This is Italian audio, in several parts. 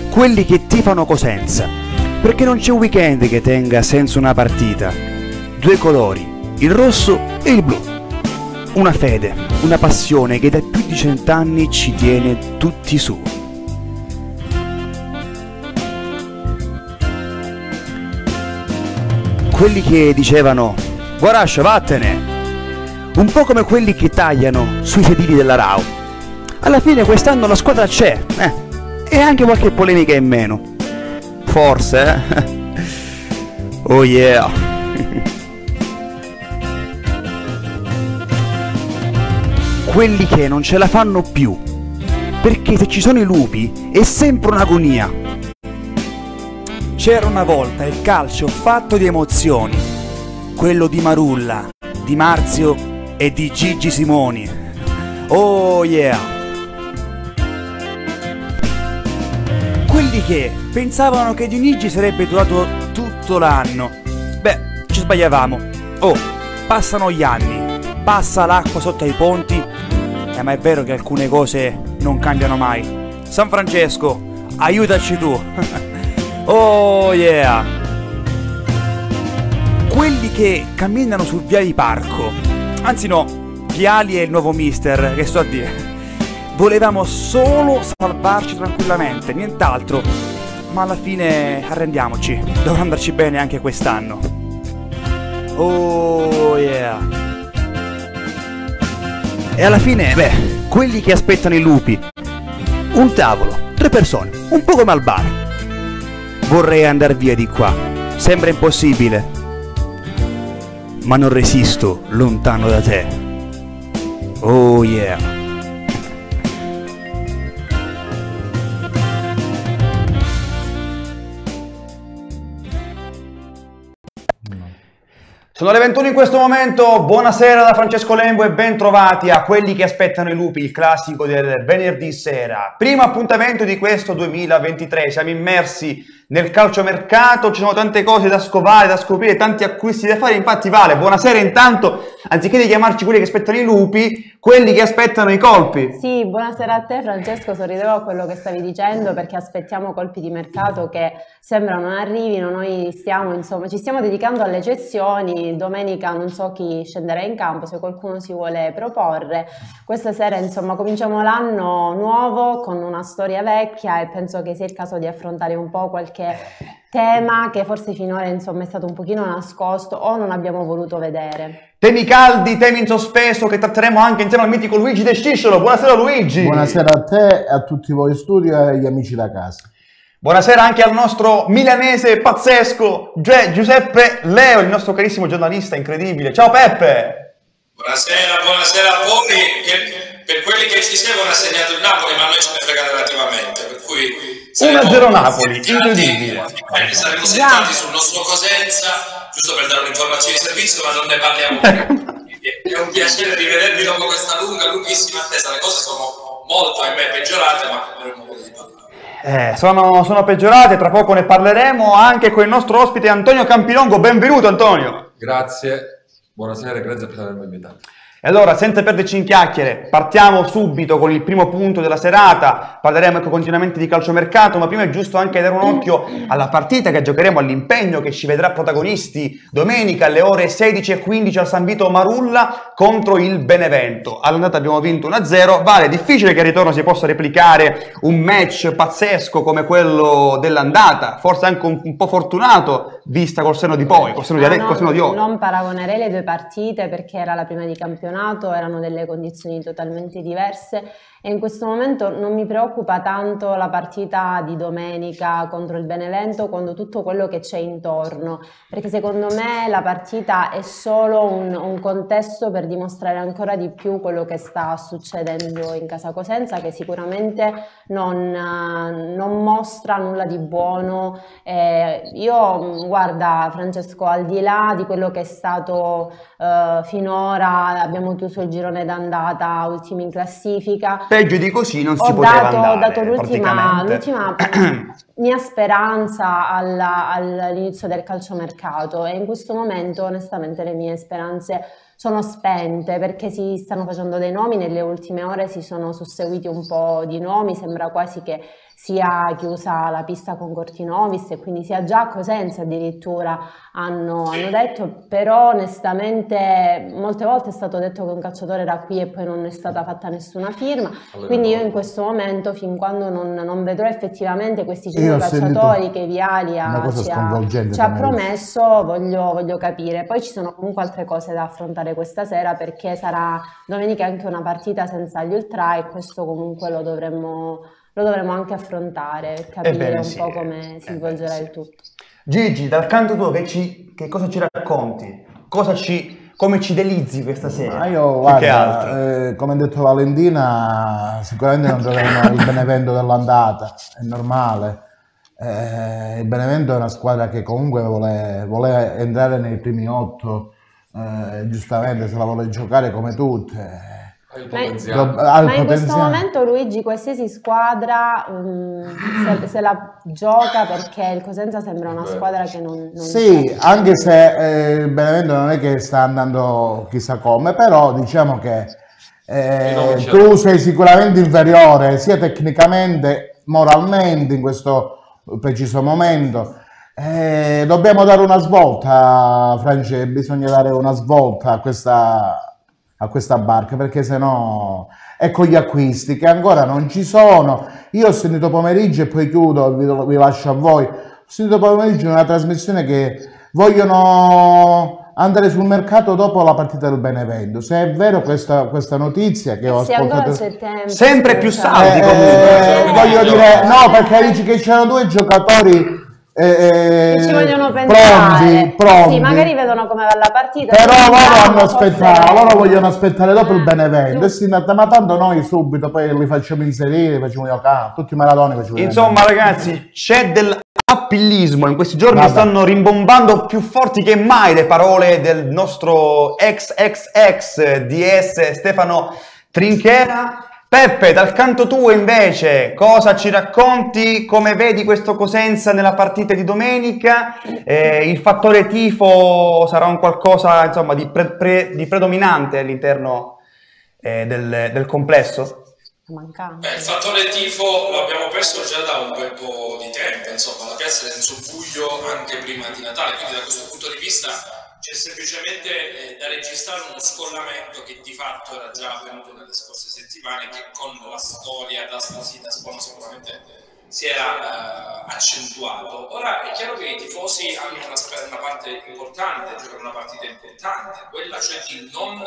quelli che tifano Cosenza, perché non c'è un weekend che tenga senza una partita. Due colori, il rosso e il blu. Una fede, una passione che da più di 100 anni ci tiene tutti su. Quelli che dicevano "Guarascio, vattene", un po' come quelli che tagliano sui sedili della RAU. Alla fine quest'anno la squadra c'è, e anche qualche polemica in meno. Forse, Oh yeah. Quelli che non ce la fanno più, perché se ci sono i lupi è sempre un'agonia. C'era una volta il calcio fatto di emozioni, quello di Marulla, Di Marzio e di Gigi Simoni. Oh yeah! Quelli che pensavano che Dionigi sarebbe durato tutto l'anno. Beh, ci sbagliavamo. Oh, passano gli anni, passa l'acqua sotto ai ponti, ma è vero che alcune cose non cambiano mai. San Francesco, aiutaci tu! Oh yeah! Quelli che camminano sul viale di Parco, anzi no, Viali è il nuovo mister, che sto a dire. Volevamo solo salvarci tranquillamente, nient'altro, ma alla fine arrendiamoci, dovrà andarci bene anche quest'anno. Oh yeah! E alla fine, beh, quelli che aspettano i lupi. Un tavolo, 3 persone, un po' come al bar. Vorrei andar via di qua, sembra impossibile, ma non resisto lontano da te. Oh yeah! Sono le 21 in questo momento, buonasera da Francesco Lembo e ben trovati a Quelli che aspettano i lupi, il classico del venerdì sera. Primo appuntamento di questo 2023, siamo immersi nel calciomercato, ci sono tante cose da scovare, da scoprire, tanti acquisti da fare, infatti Vale, buonasera intanto, anziché di chiamarci quelli che aspettano i lupi, quelli che aspettano i colpi. Sì, buonasera a te Francesco, sorridevo a quello che stavi dicendo perché aspettiamo colpi di mercato che sembrano non arrivino, noi stiamo, insomma, ci stiamo dedicando alle cessioni, domenica non so chi scenderà in campo, se qualcuno si vuole proporre, questa sera insomma cominciamo l'anno nuovo con una storia vecchia e penso che sia il caso di affrontare un po' qualche tema che forse finora insomma è stato un pochino nascosto o non abbiamo voluto vedere. Temi caldi, temi in sospeso che tratteremo anche insieme al mitico Luigi De Scisciolo. Buonasera Luigi! Buonasera a te, a tutti voi in studio e agli amici da casa. Buonasera anche al nostro milanese pazzesco Giuseppe Leo, il nostro carissimo giornalista incredibile. Ciao Peppe! Buonasera a voi. Per quelli che ci seguono ha segnato il Napoli, ma a noi ce ne frega relativamente, per cui 1-0 Napoli, incredibile. Saremo sentati sul nostro Cosenza, giusto per dare un'informazione di servizio, ma non ne parliamo più. È un piacere rivedervi dopo questa lunghissima attesa. Le cose sono molto, ahimè, peggiorate, ma avremo modo di parlare. Sono peggiorate, tra poco ne parleremo anche con il nostro ospite Antonio Campilongo. Benvenuto Antonio! Grazie, buonasera e grazie per avermi invitato. E allora, senza perderci in chiacchiere, partiamo subito con il primo punto della serata. Parleremo continuamente di calciomercato, ma prima è giusto anche dare un occhio alla partita che giocheremo, all'impegno che ci vedrà protagonisti domenica alle ore 16:15 al San Vito Marulla contro il Benevento. All'andata abbiamo vinto 1-0. Vale, è difficile che al ritorno si possa replicare un match pazzesco come quello dell'andata, forse anche un po' fortunato, vista col senno di poi, col senno di oro. Non paragonerei le due partite perché era la prima di campionato, erano delle condizioni totalmente diverse e in questo momento non mi preoccupa tanto la partita di domenica contro il Benevento quanto tutto quello che c'è intorno, perché secondo me la partita è solo un contesto per dimostrare ancora di più quello che sta succedendo in casa Cosenza, che sicuramente non mostra nulla di buono. Io guarda Francesco, al di là di quello che è stato finora, abbiamo chiuso il girone d'andata ultimi in classifica. Peggio di così non si poteva andare. Ho dato l'ultima mia speranza all'inizio del calciomercato e in questo momento onestamente le mie speranze sono spente perché si stanno facendo dei nomi, nelle ultime ore si sono susseguiti un po' di nomi, sembra quasi che sia chiusa la pista con Cortinovis e quindi sia già a Cosenza addirittura hanno detto, però onestamente molte volte è stato detto che un calciatore era qui e poi non è stata fatta nessuna firma, quindi io in questo momento, fin quando non vedrò effettivamente questi 5 calciatori che Vialia ci ha promesso, voglio capire. Poi ci sono comunque altre cose da affrontare questa sera, perché sarà domenica anche una partita senza gli ultra e questo comunque lo dovremmo anche affrontare, capire un po' come si svolgerà il tutto. Gigi, dal canto tuo che cosa ci racconti? Come ci delizzi questa sera? Io guarda, come ha detto Valentina, sicuramente non giocheremo il Benevento dell'andata, è normale. Il Benevento è una squadra che comunque vuole entrare nei primi 8, giustamente se la vuole giocare come tutte. Ma in questo momento Luigi, qualsiasi squadra se la gioca, perché il Cosenza sembra una squadra che non sì, anche se il Benevento non è che sta andando chissà come, però diciamo che tu sei sicuramente inferiore sia tecnicamente, moralmente in questo preciso momento. Dobbiamo dare una svolta, France, bisogna dare una svolta a questa barca, perché sennò ecco gli acquisti che ancora non ci sono. Io ho sentito pomeriggio, e poi chiudo, vi lascio a voi, ho sentito pomeriggio una trasmissione che vogliono andare sul mercato dopo la partita del Benevento. Se è vero questa notizia che ho ascoltato, sempre più saldi comunque, voglio dire, no, perché dici che c'erano 2 giocatori ci vogliono pensare, pronti. Sì, magari vedono come va la partita, però loro vogliono aspettare dopo il Benevento, ma tanto noi subito poi li facciamo inserire, facciamo giocare tutti i maradoni. Insomma ragazzi, c'è dell'appillismo, in questi giorni stanno rimbombando più forti che mai le parole del nostro ex DS Stefano Trinchera. Peppe, dal canto tuo invece, cosa ci racconti? Come vedi questo Cosenza nella partita di domenica? Il fattore tifo sarà un qualcosa, insomma, di predominante all'interno del complesso? Il fattore tifo l'abbiamo perso già da un bel po' di tempo, insomma, la piazza è senza buio anche prima di Natale, quindi da questo punto di vista c'è semplicemente da registrare uno scollamento che di fatto era già avvenuto nelle scorse settimane, che con la storia da Spona sicuramente si era accentuato. Ora è chiaro che i tifosi hanno una parte importante, giocano una partita importante, quella cioè di non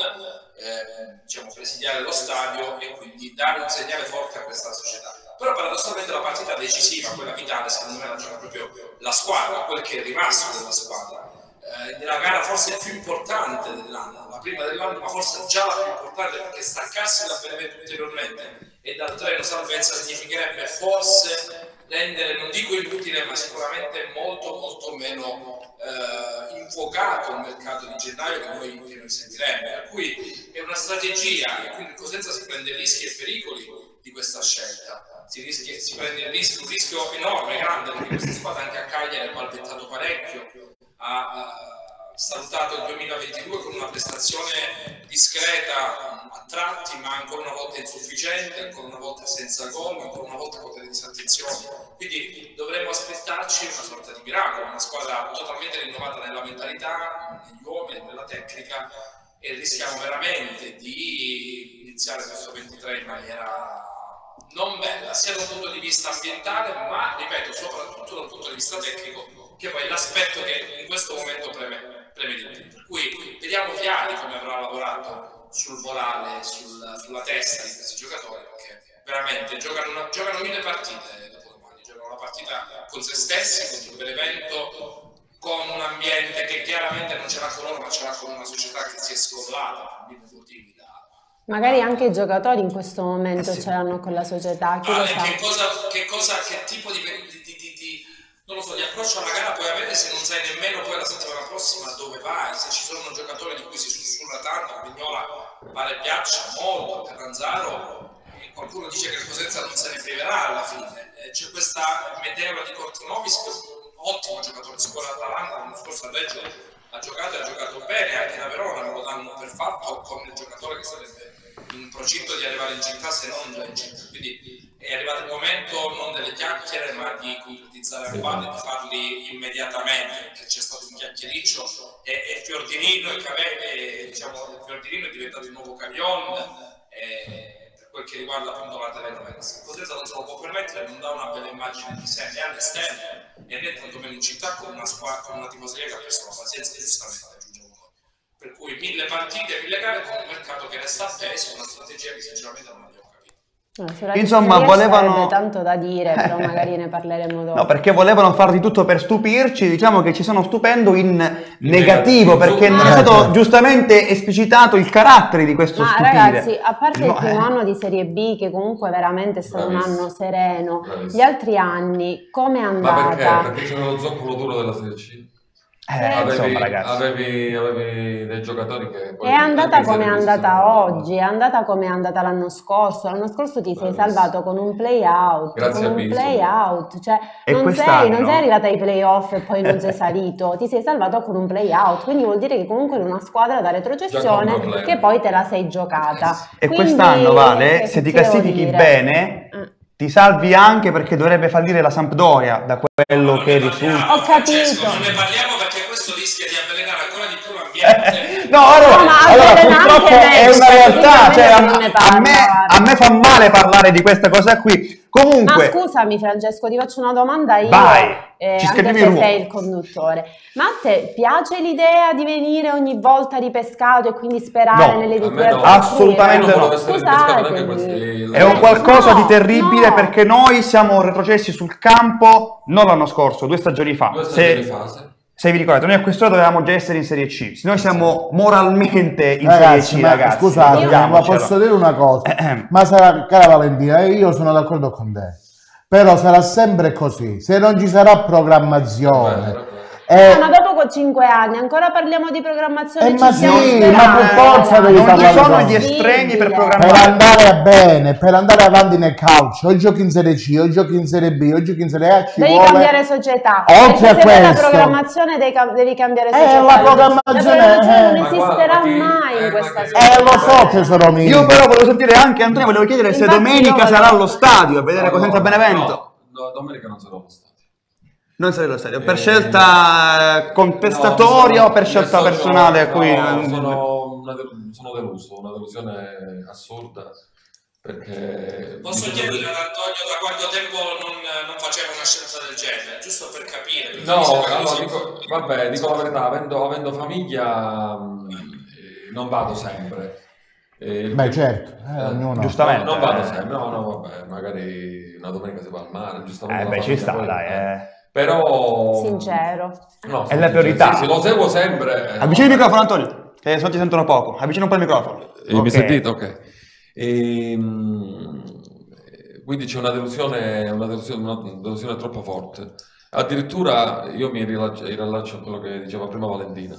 presidiare lo stadio e quindi dare un segnale forte a questa società. Però paradossalmente la partita decisiva, quella vitale, secondo me la gioca proprio la squadra, quel che è rimasto della squadra. Nella gara forse più importante dell'anno, la prima dell'anno, ma forse già la più importante, perché staccarsi dal Benevento ulteriormente e dal treno salvezza significherebbe forse rendere, non dico inutile, ma sicuramente molto meno infuocato il mercato di gennaio che noi seguiremo. Per cui è una strategia, e quindi Cosenza si prende rischi e pericoli di questa scelta. Si prende un rischio enorme, grande, perché questa squadra anche a Cagliari ha balbettato parecchio, ha salutato il 2022 con una prestazione discreta a tratti, ma ancora una volta insufficiente, ancora una volta senza gol, ancora una volta con delle disattenzioni. Quindi dovremmo aspettarci una sorta di miracolo, una squadra totalmente rinnovata nella mentalità, negli uomini, nella tecnica, e rischiamo veramente di iniziare questo 23 in maniera non bella, sia da un punto di vista ambientale, ma ripeto, soprattutto dal punto di vista tecnico, che poi è l'aspetto che in questo momento preme di più. Per cui vediamo Viali come avrà lavorato sul morale, sulla testa di questi giocatori, perché veramente giocano 1000 partite dopo domani, giocano una partita con se stessi, contro il Benevento, con un ambiente che chiaramente non ce l'ha con loro, ma ce l'ha con una società che si è scollata per mille motivi. Magari anche i giocatori in questo momento ce l'hanno con la società. Chi lo sa? Che tipo di non lo so, di approccio alla gara puoi avere se non sai nemmeno poi la settimana prossima dove vai, se ci sono giocatori di cui si sussurra tanto, Vignola pare piaccia molto, Catanzaro, e qualcuno dice che il Cosenza non se ne priverà alla fine. C'è questa meteora di Cortinovis, che è un ottimo giocatore, scuola Atalanta, l'anno scorso a Reggio ha giocato bene, anche da Verona me lo danno per fatto con il giocatore che sarebbe in procinto di arrivare in città, se non già in città. Quindi è arrivato il momento non delle chiacchiere, ma di concretizzare affari, di farli immediatamente, perché c'è stato un chiacchiericcio e Fiordinino diciamo, Fiordinino è diventato il nuovo Cavion per quel che riguarda appunto la telenovelas. Cosenza non se lo può permettere, non dà una bella immagine di sé né all'esterno e né tantomeno in città con una squadra, con una tifoseria che ha perso la pazienza, giustamente aggiungiamo noi. Per cui 1000 partite, 1000 gare con un mercato che resta appeso, una strategia che sinceramente non abbiamo capito. Insomma, volevano tanto da dire, però magari ne parleremo dopo. No, perché volevano far di tutto per stupirci, diciamo che ci sono stupendo in negativo, perché non è stato giustamente esplicitato il carattere di questo stupire. Ragazzi, a parte il primo anno di Serie B, che comunque veramente è stato un anno sereno, gli altri anni come è andata? Ma perché? Perché c'era lo zoccolo duro della Serie C? Insomma, ragazzi. Avevi dei giocatori che poi è andata come è andata oggi, è andata come è andata l'anno scorso. L'anno scorso ti sei salvato con un play out, cioè non sei arrivata ai playoff e poi non sei salito, ti sei salvato con un play out, quindi vuol dire che comunque in una squadra da retrocessione che poi te la sei giocata. E quindi, quest'anno, Vale, se ti classifichi bene, ti salvi anche perché dovrebbe fallire la Sampdoria, da quello che risulta. Ho capito. Non ne parliamo perché questo rischia di avvelenare ancora di più l'ambiente. Allora purtroppo è una realtà, cioè, a me fa male parlare di questa cosa qui. Comunque, ma scusami Francesco, ti faccio una domanda io, vai, anche se sei il conduttore. Ma a te piace l'idea di venire ogni volta ripescato e quindi sperare nelle vittorie? Assolutamente no. È un qualcosa di terribile perché noi siamo retrocessi sul campo non l'anno scorso, 2 stagioni fa. Se vi ricordate, noi a quest'ora dovevamo già essere in Serie C. Noi siamo moralmente in Serie C, ragazzi. Scusate, ma posso dire una cosa? Ma sarà, cara Valentina, io sono d'accordo con te. Però sarà sempre così. Se non ci sarà programmazione... ma dopo 5 anni ancora parliamo di programmazione? Ma per forza devi parlare. Non ci sono gli estremi per programmare. Per andare bene, per andare avanti nel calcio, o giochi in Serie C, o giochi in Serie B, o giochi in Serie A, devi cambiare società. Oltre a questo, la programmazione devi cambiare società. La programmazione non esisterà mai in questa società. Lo so, tesoro mio. Io però volevo sentire anche Antonio, volevo chiedere se domenica sarà allo stadio a vedere Cosenza Benevento. No, domenica non sarò allo stadio. Non sarei allo stadio, per scelta contestatoria o per scelta personale a cui... Sono deluso, una delusione assurda, perché... Posso chiedere ad Antonio da quanto tempo non faceva una scelta del genere, giusto per capire? Allora, dico la verità, avendo famiglia non vado sempre. Certo, ognuno. Giustamente. Non vado sempre, vabbè, magari una domenica si va al mare, giustamente. Ci sta, dai, Però... Sincero. No, è la priorità. Sì, lo seguo sempre. Avvicina il microfono, Antonio, che se no ti sentono poco. Avvicina un po' il microfono. Mi sentite? Ok. Quindi c'è una delusione troppo forte. Addirittura io mi riallaccio a quello che diceva prima Valentina.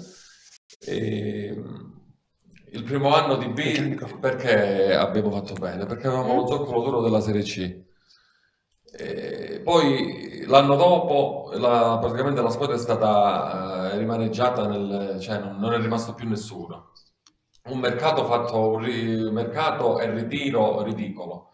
Il primo anno di B perché abbiamo fatto bene? Perché avevamo lo zoccolo duro della Serie C. Poi l'anno dopo praticamente la squadra è stata rimaneggiata, cioè non è rimasto più nessuno. Un mercato fatto mercato e ritiro ridicolo.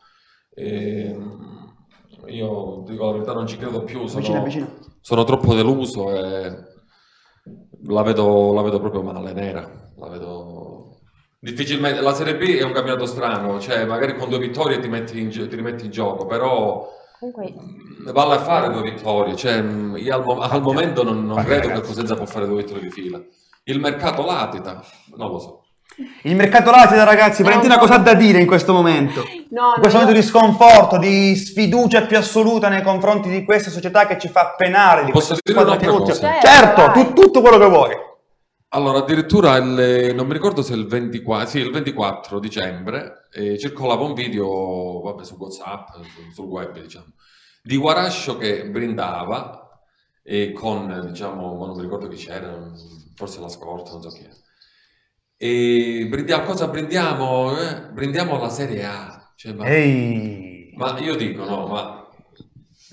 Io dico la verità, non ci credo più, sono troppo deluso e la vedo proprio male, nera. La vedo difficilmente. La Serie B è un campionato strano, cioè magari con 2 vittorie ti rimetti in gioco, però vale a fare 2 vittorie, cioè io al momento non credo che Cosenza può fare 2 vittorie di fila. Il mercato latita, non lo so. Il mercato latita, ragazzi. Valentina cosa ha da dire in questo momento? In questo momento di sconforto, di sfiducia più assoluta nei confronti di questa società che ci fa penare, di Posso dire un'altra cosa? Certo, tutto quello che vuoi. Allora, addirittura non mi ricordo se il 24 dicembre circolava un video, vabbè, su WhatsApp, sul web, diciamo, di Guarascio che brindava con, diciamo, non mi ricordo chi c'era, forse la Scorta, non so chi è. E cosa brindiamo? Brindiamo alla Serie A. Cioè, ma io dico, no, ma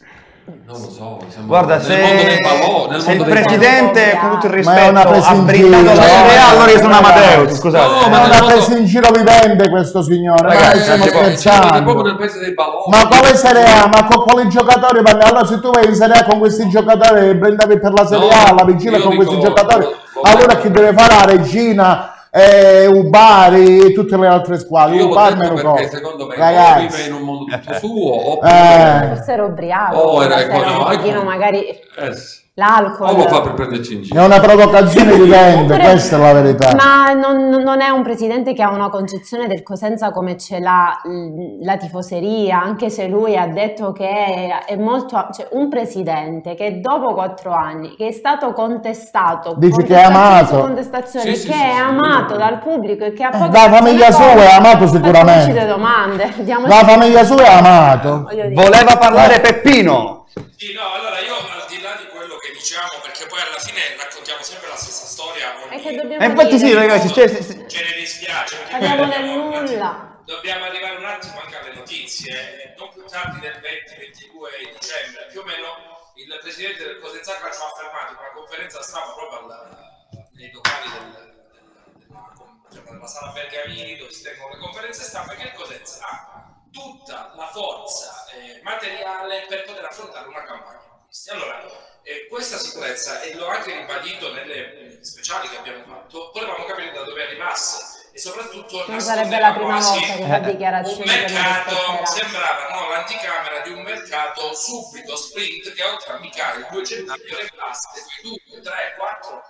Non lo so, guarda, se il presidente, con tutto il rispetto, ha brindato la Serie A, allora io sono Amadeus, scusate. No, ma è una presa in giro vivente questo signore, ragazzi, stiamo scherzando. proprio nel paese dei baloni. Ma quale Serie A? Ma con quali giocatori parli? Allora se tu vai in Serie A con questi giocatori e brindavi per la Serie A, la vigilia con questi giocatori, allora chi deve fare la regina? Ubari e tutte le altre squadre. Io l'ho detto perché secondo me vive in un mondo tutto suo, oppure forse era ubriaco, era un pochino magari l'alcol. O lo fa per prenderci in giro. È una provocazione vivente, questa è la verità. Ma non è un presidente che ha una concezione del Cosenza come ce l'ha la tifoseria, anche se lui ha detto che è molto... Cioè, un presidente che dopo 4 anni, che è stato contestato, dici che è amato, contestazioni, che è amato dal pubblico e che ha poche la famiglia sua è amato sicuramente. Domande. La famiglia sua è amato. Voleva parlare Peppino. Sì, no, allora io al di là di quello che diciamo, perché poi alla fine raccontiamo sempre la stessa storia. Infatti sì, ragazzi, ce ne dispiace. Parliamo del nulla. Dobbiamo arrivare un attimo anche alle notizie. Non più tardi del 20-22 dicembre, più o meno, il presidente del Cosenza Calcio ha affermato in una conferenza stampa proprio nei locali della sala Bergamini, dove si tengono le conferenze stampa, che il Cosenza ha tutta la forza materiale per poter affrontare una campagna acquisti. Allora, questa sicurezza, e l'ho anche ribadito nelle speciali che abbiamo fatto, volevamo capire da dove arrivasse e soprattutto non sarebbe la prima volta che fa dichiarazioni. Un mercato, sembrava l'anticamera di un mercato subito, sprint, che oltre a Michele 2 gennaio regolasse quei 2, 3, 4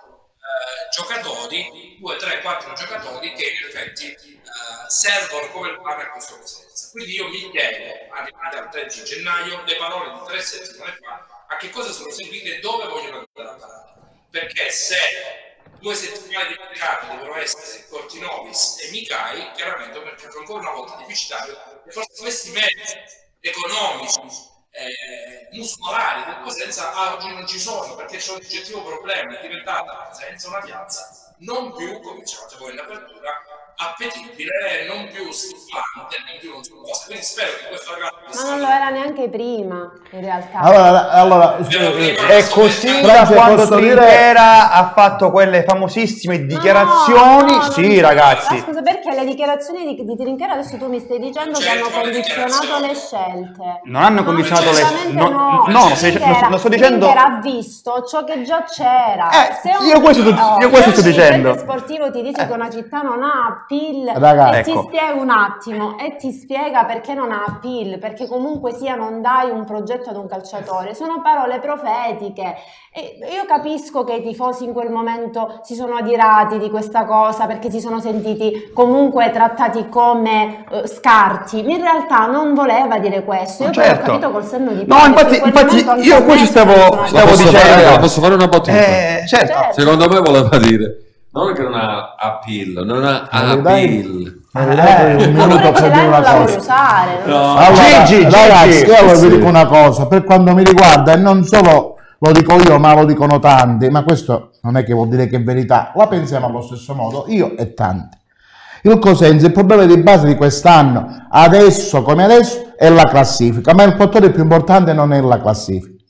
giocatori, 2, 3, 4 giocatori che in effetti servono come il pane a questo Cosenza. Quindi io mi chiedo, arrivati al 13 gennaio, le parole di 3 settimane fa, a che cosa sono seguite e dove vogliono andare a parare. Perché se 2 settimane di mercato devono essere Cortinovis e Micai, chiaramente un mercato ancora una volta deficitario, e forse questi mezzi economici, muscolari del Cosenza oggi non ci sono, perché c'è un oggettivo problema, è diventata senza una piazza non più, come dicevate voi in apertura, appetibile, non più stimolante, non più non so cosa. Quindi spero che questo ragazzo... Ma non lo era neanche prima, in realtà. Allora è così da quando Trinchera ha fatto quelle famosissime dichiarazioni. No, sì, ragazzi. Ma scusa, perché le dichiarazioni di Trinchera adesso tu mi stai dicendo che hanno condizionato le scelte? Non hanno condizionato le scelte. No, lo sto dicendo. Trinchera ha visto ciò che già c'era. Io questo sto dicendo. Il sportivo ti dice che una città non ha appeal, ragazzi, ti spiega un attimo e ti spiega perché non ha appeal, perché comunque sia non dai un progetto ad un calciatore, sono parole profetiche. E io capisco che i tifosi in quel momento si sono adirati di questa cosa perché si sono sentiti comunque trattati come scarti, in realtà non voleva dire questo. Io poi ho capito col senno di poi. No, infatti io questo stavo dicendo. Posso fare una battuta? Certo. Secondo me voleva dire non è che non ha appeal, non ha appeal. Un minuto per dire una cosa. Allora, ragazzi, io vi dico una cosa, per quanto mi riguarda, e non solo lo dico io, ma lo dicono tanti, ma questo non è che vuol dire che è verità, la pensiamo allo stesso modo, io e tanti. Il Cosenza, il problema di base di quest'anno, adesso come adesso, è la classifica, ma il fattore più importante non è la classifica.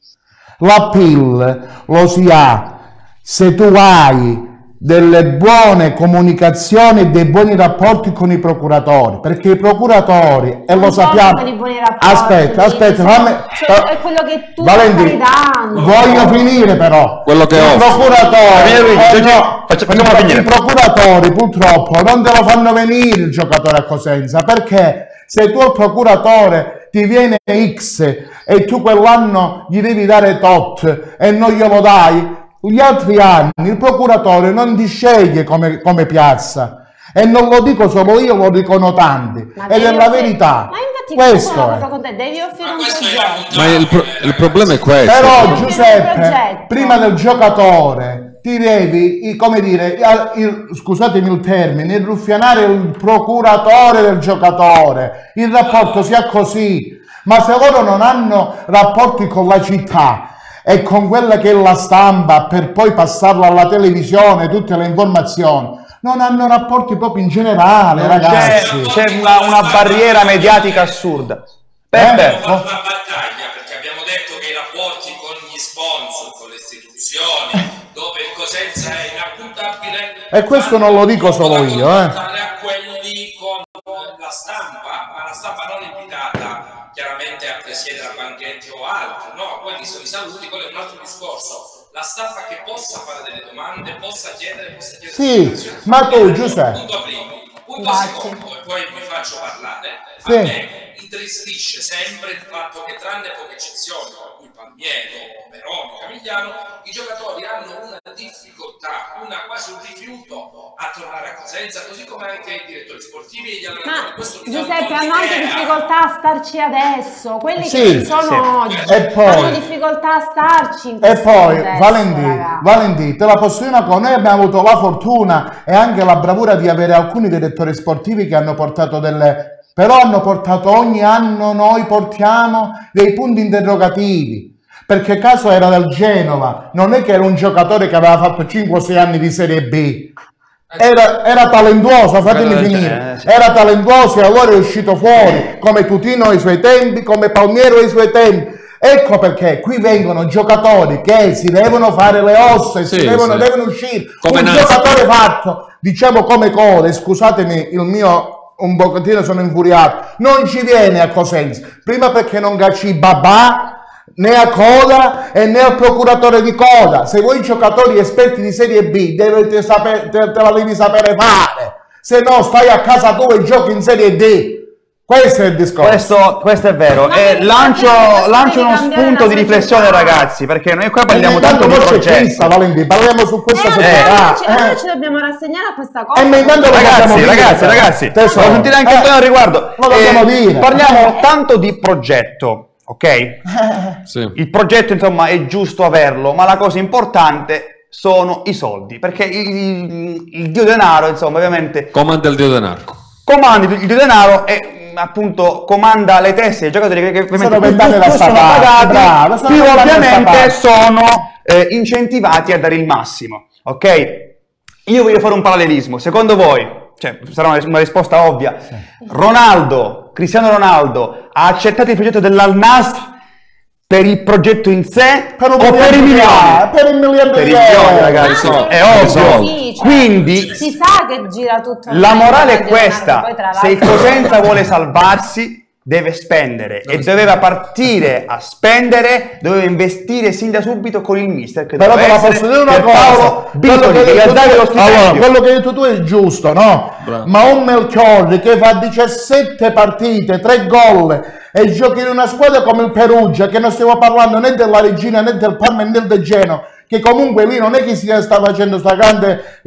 L'appeal lo si ha se tu hai delle buone comunicazioni e dei buoni rapporti con i procuratori, perché i procuratori, e lo sappiamo, aspetta, è quello che tu stai dando. Voglio finire però, quello che ho. I procuratori purtroppo non te lo fanno venire il giocatore a Cosenza, perché se tu al procuratore ti viene X e tu quell'anno gli devi dare tot e non glielo dai, gli altri anni il procuratore non ti sceglie come piazza, e non lo dico solo io, lo dicono tanti, ed è la verità. Ma infatti questo è. Con te, devi offrire un progetto. Ma il problema è questo. Però Giuseppe, prima del giocatore ti devi, come dire, scusatemi il termine, irruffianare il procuratore del giocatore, il rapporto sia così. Ma se loro non hanno rapporti con la città e con quella che è la stampa per poi passarla alla televisione, tutte le informazioni, non hanno rapporti proprio in generale, ragazzi. C'è una barriera mediatica assurda. Abbiamo fatto una battaglia perché abbiamo detto che i rapporti competizioni, dove il Cosenza è inappuntabile. E questo non lo dico solo io, a quelli con la stampa, ma la stampa non invitata chiaramente a presiedere a banchetti o altro, no? Quelli sono i saluti, quello è un altro discorso. La stampa che possa fare delle domande, possa chiedere sì, ma tu Giuseppe, punto secondo, e poi vi faccio parlare. A me intristisce sempre il fatto che, tranne poche eccezioni, tra cui Palmiero, Veroni, Camigliano, i giocatori hanno una difficoltà, quasi un rifiuto a tornare a Cosenza, così come anche i direttori sportivi e gli allenatori. Giuseppe, hanno anche difficoltà a starci adesso, quelli che ci sono oggi hanno difficoltà a starci in questo Valentì, te la posso dire una cosa, noi abbiamo avuto la fortuna e anche la bravura di avere alcuni direttori sportivi che hanno portato ogni anno noi portiamo dei punti interrogativi, perché caso era del Genova, non è che era un giocatore che aveva fatto 5 o 6 anni di Serie B, era talentuoso, fatemi finire, era talentuoso e allora è uscito fuori, come Tutino ai suoi tempi, come Palmiero ai suoi tempi. Ecco perché qui vengono giocatori che si devono fare le ossa, devono uscire, come un giocatore fatto, diciamo come Cole, scusatemi il mio, un pochettino sono infuriato, non ci viene a Cosenza, prima perché non cacci Babà, né a Coda e né al procuratore di Coda. Se voi giocatori esperti di Serie B te la devi sapere fare, se no stai a casa tua e giochi in Serie D. Questo è il discorso. Questo è vero. E lancio uno spunto di riflessione, ragazzi, perché noi qua parliamo tanto di progetti. Parliamo su questa società. Noi ci dobbiamo rassegnare a questa cosa. Ragazzi, devo sentire anche il tuo riguardo. Parliamo tanto di progetto, ok? Sì. Il progetto, insomma, è giusto averlo, ma la cosa importante sono i soldi, perché il dio denaro, insomma, ovviamente comanda il dio denaro. Comanda il dio denaro e appunto comanda le teste dei giocatori che ovviamente sono pagati, più ovviamente sono incentivati a dare il massimo, ok? Io voglio fare un parallelismo, secondo voi, cioè sarà una risposta ovvia, Cristiano Ronaldo ha accettato il progetto dell'Al Nassr per il progetto in sé o per i milioni? Per il milione, ragazzi, è ovvio. Quindi si sa che gira tutto. La morale è questa: se il Cosenza vuole salvarsi deve spendere, e doveva partire a spendere, doveva investire sin da subito con il mister, che però te la posso dire una cosa, quello che hai detto tu è giusto, no? Bravo. Ma un Melchiorri che fa 17 partite, 3 gol e giochi in una squadra come il Perugia, che non stiamo parlando né della Regina né del Parma né del Genoa, che comunque lì non è che si sta facendo sta grande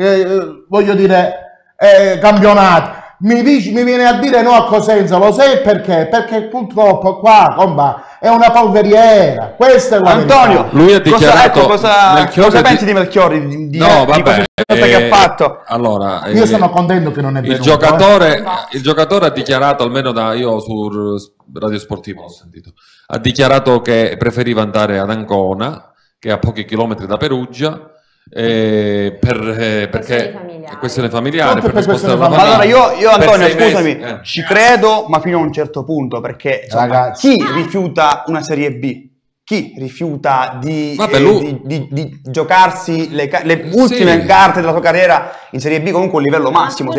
campionato. Mi viene a dire no a Cosenza, lo sai perché? Perché purtroppo qua, comba, è una polveriera, questa è la Antonio, verità. Lui ha dichiarato cosa pensi di Melchiorri? Di cosa che ha fatto? Allora, io sono contento che non è venuto. Il giocatore ha dichiarato, almeno io su Radio Sportivo l'ho sentito, ha dichiarato che preferiva andare ad Ancona, che è a pochi chilometri da Perugia, perché questione familiare, allora io Antonio, scusami, ci credo, ma fino a un certo punto, perché insomma, chi rifiuta una Serie B? Chi rifiuta di giocarsi le ultime carte della sua carriera in Serie B, comunque un livello massimo?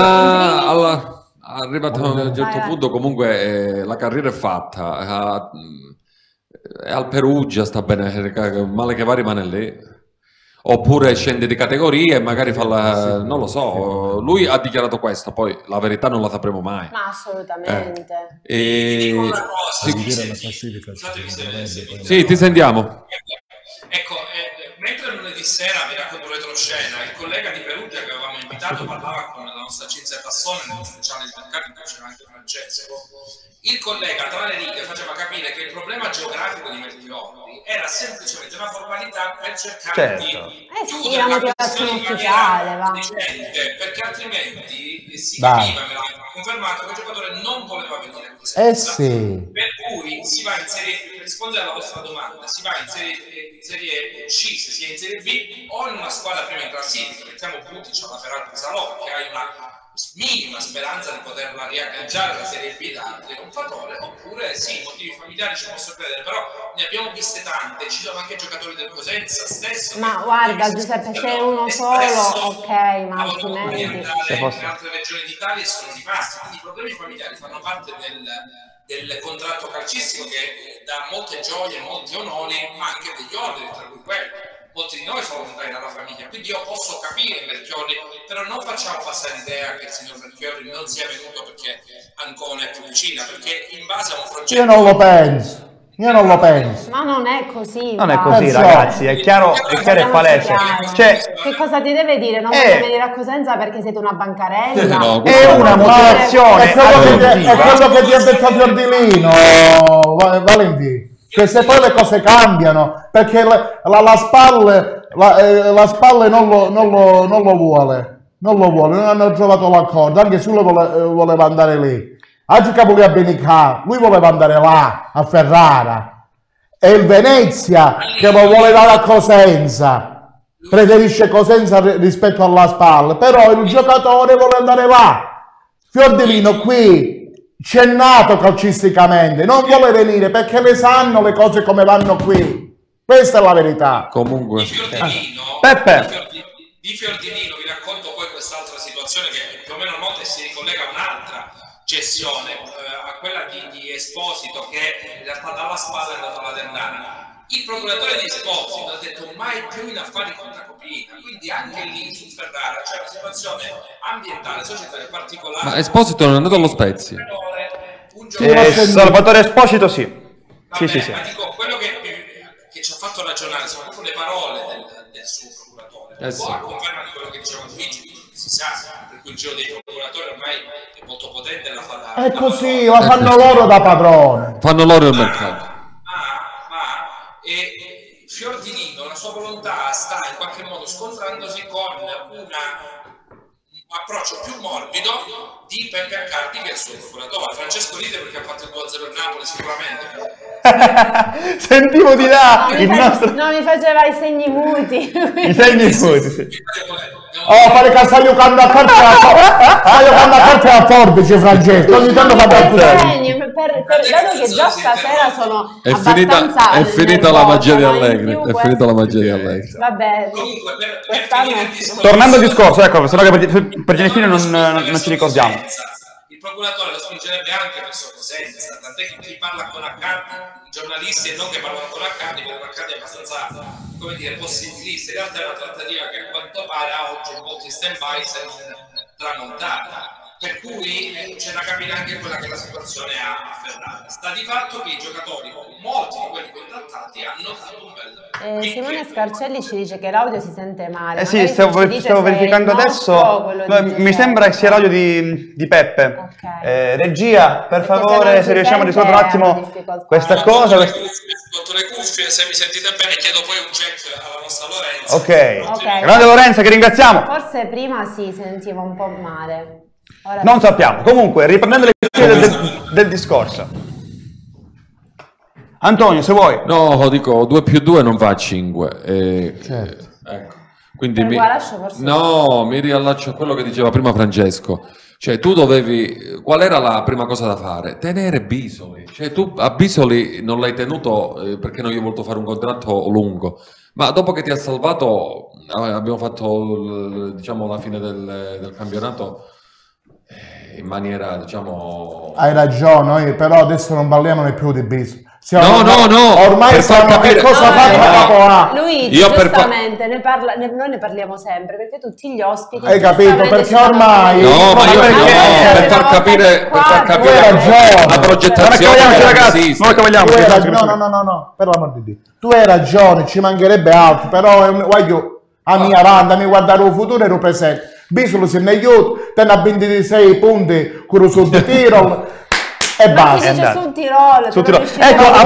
Arrivato a un certo punto comunque la carriera è fatta, è al Perugia, sta bene, male che va rimane lì. Oppure scende di categoria e magari fa non lo so, lui ha dichiarato questo, poi la verità non la sapremo mai. Ma assolutamente. Sì, ti sentiamo. Ecco, mentre lunedì sera, vi racconto retroscena, il collega di Perugia che avevamo invitato parlava con la nostra Cinzia Tassone nello speciale di mercato, in cui c'era anche Francesco. Il collega tra le righe faceva capire che il problema geografico di Melchiorri era semplicemente una formalità per cercare di chiudere la questione in maniera decente, perché altrimenti si capiva, me l'ha confermato, che il giocatore non voleva venire a Cosenza, per cui si va in Serie, per rispondere alla vostra domanda, si va in serie C se si è in Serie B o in una squadra prima in classifica. Mettiamo Butic alla Ferrari Salò, che hai una minima speranza di poterla riagganciare la Serie B da trionfatore, oppure sì, motivi familiari ci posso credere, però ne abbiamo viste tante, ci sono anche giocatori del Cosenza stesso. Ma guarda Giuseppe, se è uno solo, ok, ma altrimenti... In altre regioni d'Italia sono rimasti, quindi i problemi familiari fanno parte del contratto calcistico che dà molte gioie, molti onori, ma anche degli oneri, tra cui quelli. Molti di noi sono lontani dalla famiglia, quindi io posso capire Melchiorri, però non facciamo passare l'idea che il signor Melchiorri non sia venuto perché Ancona è più vicina, perché in base a un progetto... Io non lo penso. Ma non è così. Non è così, ragazzi, è chiaro e palese. Cioè, che cosa ti deve dire? Non vuoi venire a Cosenza perché siete una bancarella? No, è una motivazione. È quello che ti ha detto Fiordilino, Valentino. Che se poi le cose cambiano, perché la Spalle non lo vuole, non hanno trovato l'accordo, anche se lui voleva andare lì. Oggi che voleva Benicà, lui voleva andare là, a Ferrara. È il Venezia che lo vuole dare a Cosenza, preferisce Cosenza rispetto alla Spalle, però il giocatore vuole andare là. Fiordilino qui c'è nato calcisticamente, non vuole venire perché le sanno le cose come vanno qui. Questa è la verità. Comunque, di Fiordilino vi racconto poi quest'altra situazione che più o meno nota e si ricollega a un'altra cessione, a quella di Esposito, che in realtà dalla Spalla è andato alla Ternana. Il procuratore di Esposito ha detto mai più in affari con la copina, quindi anche lì su Ferrara c'è una situazione ambientale, societaria particolare. ma Esposito non è andato allo Spezia? Salvatore Esposito sì. Sì. Ma dico, quello che ci ha fatto ragionare sono proprio le parole del suo procuratore, un po' a conferma di quello che diceva Luigi, si sa, per cui il giro dei procuratori ormai è molto potente, la fa da... È così, la fanno loro da padrone. Fanno loro il mercato. E Fiordilino, la sua volontà sta in qualche modo scontrandosi con un approccio più morbido di Peppe Accardi, che è il suo procuratore. Francesco ride perché ha fatto il 2-0 il Napoli sicuramente. Sentivo di là il nostro... No, mi faceva i segni muti. I segni muti, sì. Fare che stai giocando a carte a forbice, Francesco, ogni tanto fa da dato che già stasera sono abbastanza... È finita la magia di Allegri, è finita la magia di Allegri. Vabbè, tornando al discorso, ecco, sennò che per Genefino non ci ricordiamo. Il procuratore lo spingerebbe anche verso Cosenza, tant'è che chi parla con Accardi, i giornalisti e non che parlano con Accardi, perché Accardi è abbastanza, come dire, possibilista. In realtà è una trattativa che a quanto pare ha oggi molti stand-by se non tramontata. Per cui c'è da capire anche quella che è la situazione a Ferrara. Sta di fatto che i giocatori, molti di quelli contrattati, hanno dato un bel... Simone Scarcelli ci dice che l'audio si sente male. Sì, stavo verificando adesso. Mi sembra che sia l'audio di Peppe. Okay. Regia, per favore, se riusciamo a risolvere un attimo questa cosa. Sotto le cuffie, se mi sentite bene, chiedo poi un check alla nostra Lorenza. Ok. Grande Lorenza, che ringraziamo. Forse prima si sentiva un po' male. Ora non sappiamo. Comunque, riprendendo le questioni del discorso. Antonio, se vuoi. No, dico 2 più 2 non fa 5. Certo. Ecco. Quindi mi riallaccio a quello che diceva prima Francesco. Cioè, tu dovevi... Qual era la prima cosa da fare? Tenere Bisoli. Cioè, tu a Bisoli non l'hai tenuto perché non gli ho voluto fare un contratto lungo. Ma dopo che ti ha salvato, abbiamo fatto, diciamo, la fine del campionato in maniera, diciamo... Hai ragione, però adesso non parliamo più di Bisoli. No. Ormai sappiamo che cosa fa capo A. Luigi, giustamente, noi ne parliamo sempre, perché tutti gli ospiti... Hai capito? Perché ormai... No, ma io per far capire la progettazione ragazzi, noi che vogliamo. No, per l'amor di Dio. Tu hai ragione, ci mancherebbe altro, però voglio a mia randa, mi guardare il futuro e il presente. Bisolo se ne aiuta, te ne ha 26 punti, quello sul Tirol. E basta. C'è sul Tirolo. Ecco, a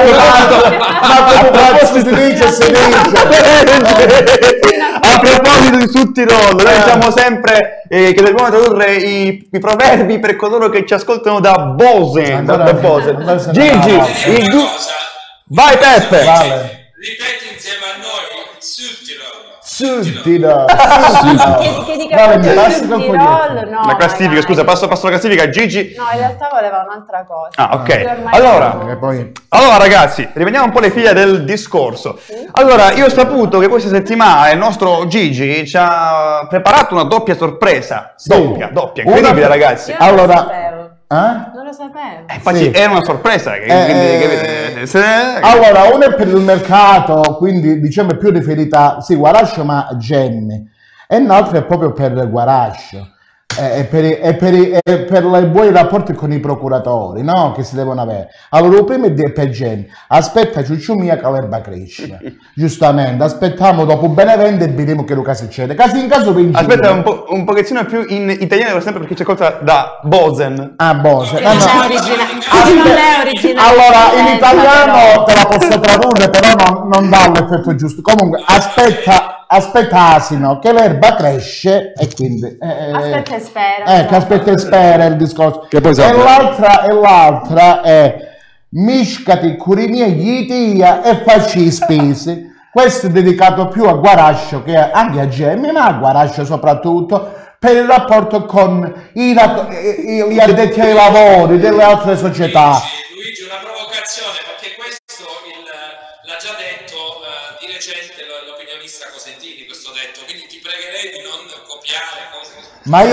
proposito di Sul Tirolo, noi diciamo sempre che dobbiamo tradurre i proverbi per coloro che ci ascoltano da Bosen. Gigi, vai Peppe. Ripeti insieme a noi Sul Tirolo. Suddito. Chiedi Tirol, no, la classifica, scusa, passo la classifica a Gigi. No, in realtà voleva un'altra cosa. Ah, ok. Allora ragazzi, riprendiamo un po' le file del discorso. Allora, io ho saputo che questa settimana il nostro Gigi ci ha preparato una doppia sorpresa. Doppia, incredibile ragazzi. Allora... Non lo sapevo. Infatti era una sorpresa. Allora, uno è per il mercato, quindi diciamo è più riferita, sì, Guarascio ma Gemmi, e l'altro è proprio per Guarascio. Per i buoni rapporti con i procuratori, no? Che si devono avere. Allora, il primo è per Gemmi. Aspetta, ciucciù mia che l'erba cresce. Giustamente, aspettiamo dopo Benevento e vediamo che cosa succede. Caso in caso aspetta un pochettino più in italiano, per sempre, perché c'è cosa da Bozen. Ah, Bozen. Non è originale. Allora, in italiano te la posso tradurre, però non dà l'effetto giusto. Comunque, aspetta asino, che l'erba cresce e quindi... aspetta e spera. Che aspetta e spera il discorso. Che poi e l'altra è miscati curimie ghitia e facci spese. Questo è dedicato più a Guarascio che anche a Gemmi, ma a Guarascio soprattutto, per il rapporto con gli addetti ai lavori delle altre società. Luigi, una provocazione, perché questo l'ha già detto di recente l'opinionista Cosentini, questo detto, quindi ti pregherei di non copiare cose. Ma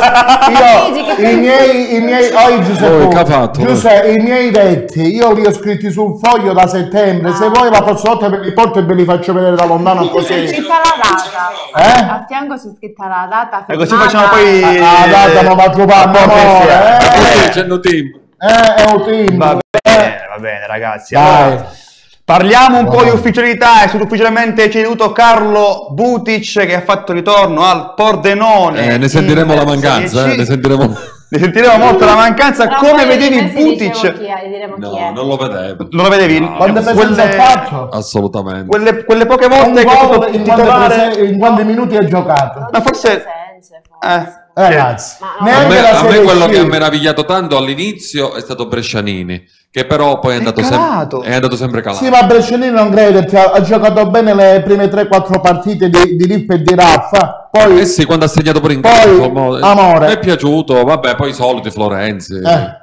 i miei detti, io li ho scritti sul foglio da settembre, se vuoi la posso ve li porto e ve li faccio vedere da lontano così. C'è scritta la data, a fianco c'è scritta la data. E così facciamo poi la data, non va a trovare, c'è un team. È un team. Va bene ragazzi. Allora, parliamo un po' di ufficialità. È stato ufficialmente ceduto Carlo Butic, che ha fatto ritorno al Pordenone. Ne sentiremo la mancanza, ne sentiremo molto la mancanza. No, come vedevi Butic? No, non lo vedevo. Non lo vedevi? No, quante presenze ha fatto? Assolutamente. Quelle poche volte che in quanti minuti ha giocato? Ma forse ragazzi, a me quello che ha meravigliato tanto all'inizio è stato Brescianini, che però poi è andato sempre calato. Sì, ma Brescianini non credo, ha giocato bene le prime 3-4 partite di Rippa e di Raffa. Poi sì, quando ha segnato pure in campo, amore. Mi è piaciuto, vabbè, poi i soliti Florenzi.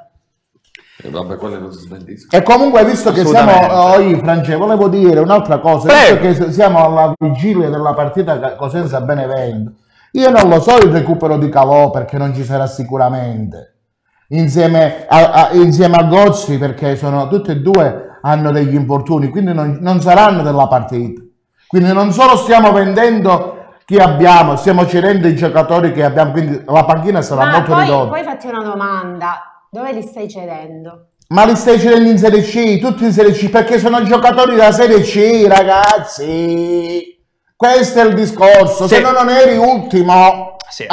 Vabbè, quelle non si smentiscono. E comunque, visto che siamo Francesco, volevo dire un'altra cosa, visto che siamo alla vigilia della partita Cosenza-Benevento. Io non lo so il recupero di Calò, perché non ci sarà sicuramente, insieme a Gozzi, perché sono tutti e due hanno degli infortuni, quindi non saranno della partita. Quindi non solo stiamo vendendo chi abbiamo, stiamo cedendo i giocatori che abbiamo, quindi la panchina sarà molto ridotta. Poi fatti una domanda, dove li stai cedendo? Ma li stai cedendo in Serie C, tutti in Serie C, perché sono giocatori da Serie C, ragazzi. Questo è il discorso, se no non eri ultimo. Sì.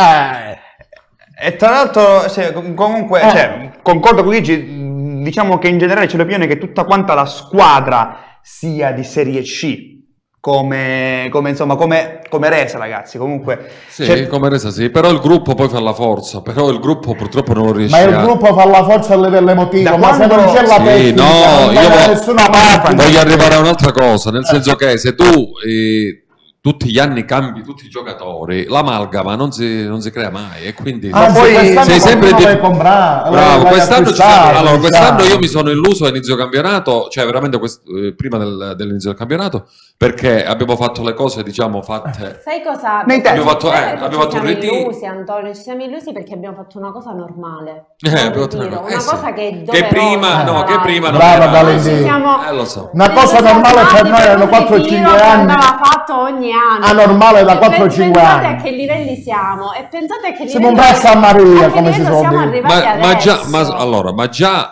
E tra l'altro, comunque, concordo con Luigi, diciamo che in generale c'è l'opinione che tutta quanta la squadra sia di Serie C, come resa, ragazzi, comunque. Sì, come resa sì, però il gruppo poi fa la forza, però il gruppo purtroppo non riesce Ma il gruppo fa la forza a livello emotivo, ma se non c'è la tecnica, voglio arrivare a un'altra cosa, nel senso che se tu... tutti gli anni cambi tutti i giocatori, l'amalgama non si crea mai e quindi poi sei sempre bravo. Quest'anno io mi sono illuso a inizio campionato, cioè veramente prima dell'inizio del campionato, perché abbiamo fatto le cose fatte. Sai cosa? Abbiamo fatto un ritiro. Illusi, Antonio, ci siamo illusi perché abbiamo fatto una cosa normale. Una cosa che prima brava Valentina. Lo so. Una cosa normale per noi erano 4-5 anni. Andava fatto ogni anno. Anormale da 4-5 anni. Pensate a che livelli siamo e pensate a che livelli siamo un po' a San Maria, come si suol dire. Ma già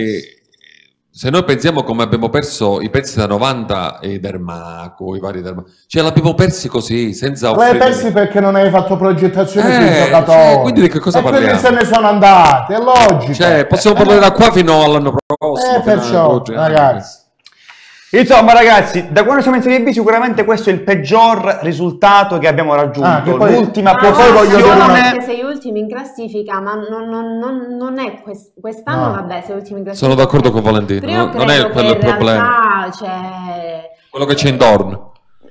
se noi pensiamo come abbiamo perso i pezzi da 90 e i Dermaco, i vari Dermaco, cioè l'abbiamo persi così, senza offrire. L'hai persi perché non hai fatto progettazione sui giocatori. Quindi di che cosa parliamo? Quelli se ne sono andati, è logico. Cioè, possiamo parlare da qua fino all'anno prossimo. Perciò, ragazzi. Insomma, ragazzi, da quando siamo in Serie B sicuramente questo è il peggior risultato che abbiamo raggiunto. L'ultima posizione. Sei ultimi in classifica, ma non è quest'anno, vabbè, sei ultimi in classifica. Sono d'accordo con Valentino, non è quello il problema. Quello che c'è intorno.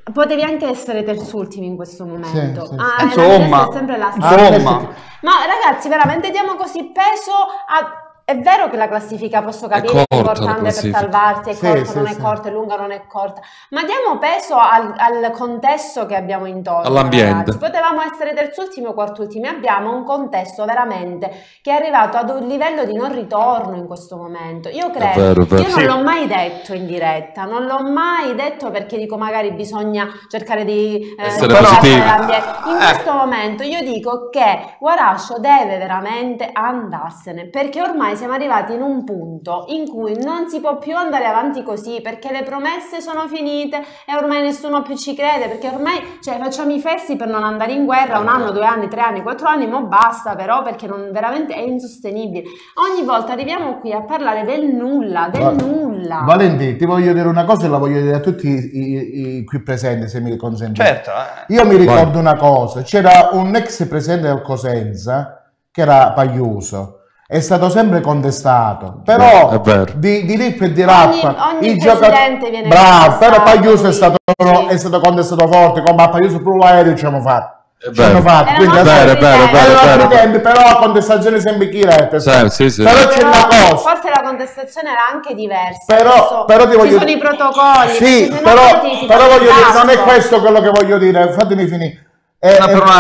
Potevi anche essere terzultimi in questo momento. Sì. Insomma, è sempre la stessa. insomma. Ma ragazzi, veramente diamo così peso a... È vero che la classifica, posso capire, è importante per salvarti, è corta, non è corta, è lunga, non è corta, ma diamo peso al contesto che abbiamo intorno, all'ambiente. Ragazzi. Potevamo essere terzultimi o quartultimi, abbiamo un contesto veramente che è arrivato ad un livello di non ritorno in questo momento. Io credo, io non l'ho mai detto in diretta, non l'ho mai detto perché dico magari bisogna cercare di essere positivi. In questo momento io dico che Guarascio deve veramente andarsene, perché ormai siamo arrivati in un punto in cui non si può più andare avanti così, perché le promesse sono finite e ormai nessuno più ci crede, perché ormai facciamo i festi per non andare in guerra 1 anno, 2 anni, 3 anni, 4 anni, ma basta però, perché veramente è insostenibile. Ogni volta arriviamo qui a parlare del nulla, nulla. Valentì, ti voglio dire una cosa e la voglio dire a tutti i qui presenti, se mi consentite. Certo. Io mi ricordo una cosa, c'era un ex presidente del Cosenza che era Pagliuso. È stato sempre contestato, però di lì per di là ogni presidente viene bravo, però Pagliuso è stato contestato forte, come a Pagliuso più l'aereo ci hanno fatto. Quindi però la contestazione sempre chi rete. Però c'è una cosa. Forse la contestazione era anche diversa. Però ti voglio ci sono i protocolli. Sì, però voglio dire, non è questo quello che voglio dire, fatemi finire. È